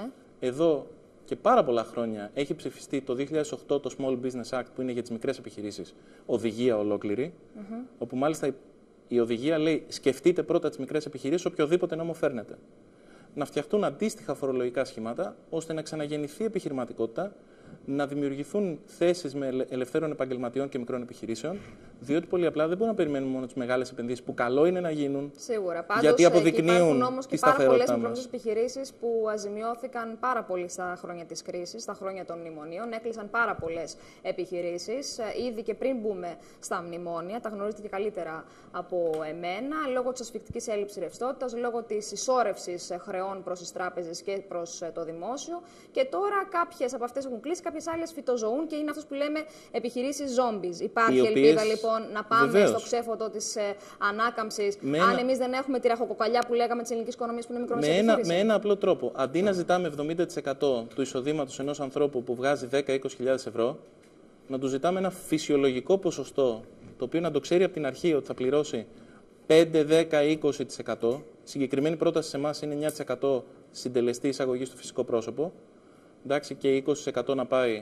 S8: εδώ και πάρα πολλά χρόνια έχει ψηφιστεί το 2008 το Small Business Act που είναι για τις μικρές επιχειρήσεις, οδηγία ολόκληρη, όπου μάλιστα η οδηγία λέει σκεφτείτε πρώτα τις μικρές επιχειρήσεις οποιοδήποτε νόμο φέρνετε. Να φτιαχτούν αντίστοιχα φορολογικά σχήματα, ώστε να ξαναγεννηθεί η επιχειρηματικότητα, να δημιουργηθούν θέσεις με ελευθέρων επαγγελματιών και μικρών επιχειρήσεων, διότι πολύ απλά δεν μπορούμε να περιμένουμε μόνο τις μεγάλες επενδύσεις που καλό είναι να γίνουν.
S1: Σίγουρα. Πάντως,
S8: γιατί αποδεικνύουν
S1: υπάρχουν όμως και πάρα πολλές
S8: μας.
S1: επιχειρήσεις που αζημιώθηκαν πάρα πολύ στα χρόνια της κρίσης, στα χρόνια των μνημονίων. Έκλεισαν πάρα πολλές επιχειρήσεις. Ήδη και πριν μπούμε στα μνημόνια, τα γνωρίζετε και καλύτερα από εμένα, λόγω της ασφυκτικής έλλειψης ρευστότητας, λόγω της συσσόρευσης χρεών προς τις τράπεζες και προς το δημόσιο. Και τώρα κάποιες από αυτές έχουν κλείσει, κάποιες άλλες φυτοζωούν και είναι αυτός που λέμε επιχειρήσεις zombies. Υπάρχει ελπίδα λοιπόν να πάμε στο ξέφωτο της ανάκαμψης, αν εμείς δεν έχουμε τη ραχοκοκαλιά που λέγαμε της ελληνικής οικονομίας που είναι μικρομεσαία επιχείρηση?
S8: Με ένα απλό τρόπο. Αντί να ζητάμε 70% του εισοδήματος ενός ανθρώπου που βγάζει 10-20.000 ευρώ, να του ζητάμε ένα φυσιολογικό ποσοστό, το οποίο να το ξέρει από την αρχή ότι θα πληρώσει 5, 10, 20%. Συγκεκριμένη πρόταση σε εμάς είναι 9% συντελεστή εισαγωγή στο φυσικό πρόσωπο. Εντάξει, και 20% να πάει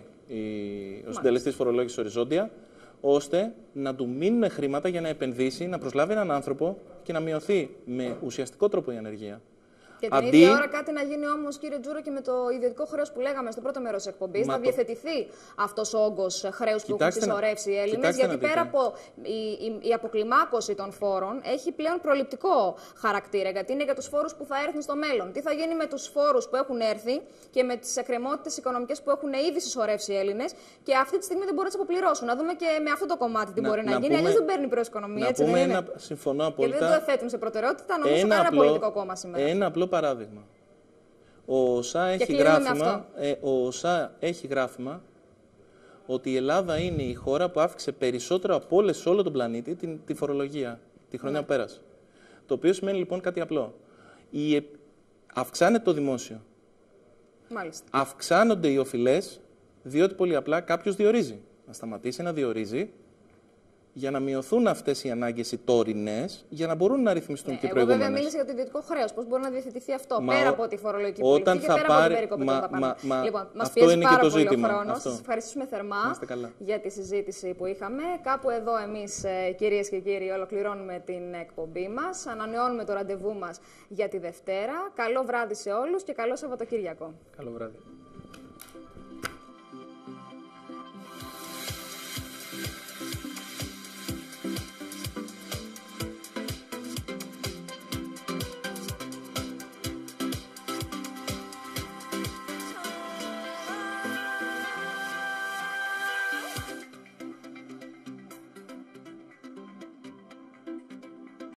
S8: ο συντελεστής φορολόγησης οριζόντια, ώστε να του μείνουν χρήματα για να επενδύσει, να προσλάβει έναν άνθρωπο και να μειωθεί με ουσιαστικό τρόπο η ανεργία.
S1: Και την ίδια ώρα κάτι να γίνει όμως, κύριε Τζούρο, και με το ιδιωτικό χρέος που λέγαμε στο πρώτο μέρος της εκπομπής, να διευθετηθεί αυτός ο όγκος χρέους που έχουν συσσωρεύσει οι Έλληνες. Γιατί πέρα από η αποκλιμάκωση των φόρων έχει πλέον προληπτικό χαρακτήρα. Γιατί είναι για τους φόρους που θα έρθουν στο μέλλον. Τι θα γίνει με τους φόρους που έχουν έρθει και με τις εκκρεμότητες οικονομικές που έχουν ήδη συσσωρεύσει οι Έλληνες και αυτή τη στιγμή δεν μπορούν να τις αποπληρώσουν. Να δούμε και με αυτό το κομμάτι τι μπορεί να γίνει. Αλλιώς δεν παίρνει προς οικονομία. Έτσι δεν είναι?
S8: Συμφωνώ απόλυτα.
S1: Και δεν το θέτουν σε προτεραιότητα, νομίζω, κανένα πολιτικό κόμμα σήμερα.
S8: Ένα απλό παράδειγμα. Ο ΩΣΑ έχει γράφημα ότι η Ελλάδα είναι η χώρα που αύξησε περισσότερο από όλες σε όλο τον πλανήτη τη φορολογία τη χρονιά που πέρασε. Το οποίο σημαίνει λοιπόν κάτι απλό. Αυξάνεται το δημόσιο.
S1: Μάλιστα.
S8: Αυξάνονται οι οφειλές, διότι πολύ απλά κάποιος διορίζει. Να σταματήσει να διορίζει, για να μειωθούν αυτές οι ανάγκες οι τωρινές, για να μπορούν να ρυθμιστούν και οι προηγούμενες.
S1: Εγώ βέβαια μίλησα για το ιδιωτικό χρέος. Πώς μπορεί να διευθετηθεί αυτό πέρα από τη φορολογική πολιτική και πέρα από την περικοπή των δαπανών. Λοιπόν, μας πιέζει πάρα πολύ ο χρόνος. Σας ευχαριστούμε θερμά για τη συζήτηση που είχαμε. Κάπου εδώ εμείς, κυρίες και κύριοι, ολοκληρώνουμε την εκπομπή μας. Ανανεώνουμε το ραντεβού μας για τη Δευτέρα. Καλό βράδυ σε όλους και καλό Σαββατοκύριακο.
S4: Καλό βράδυ.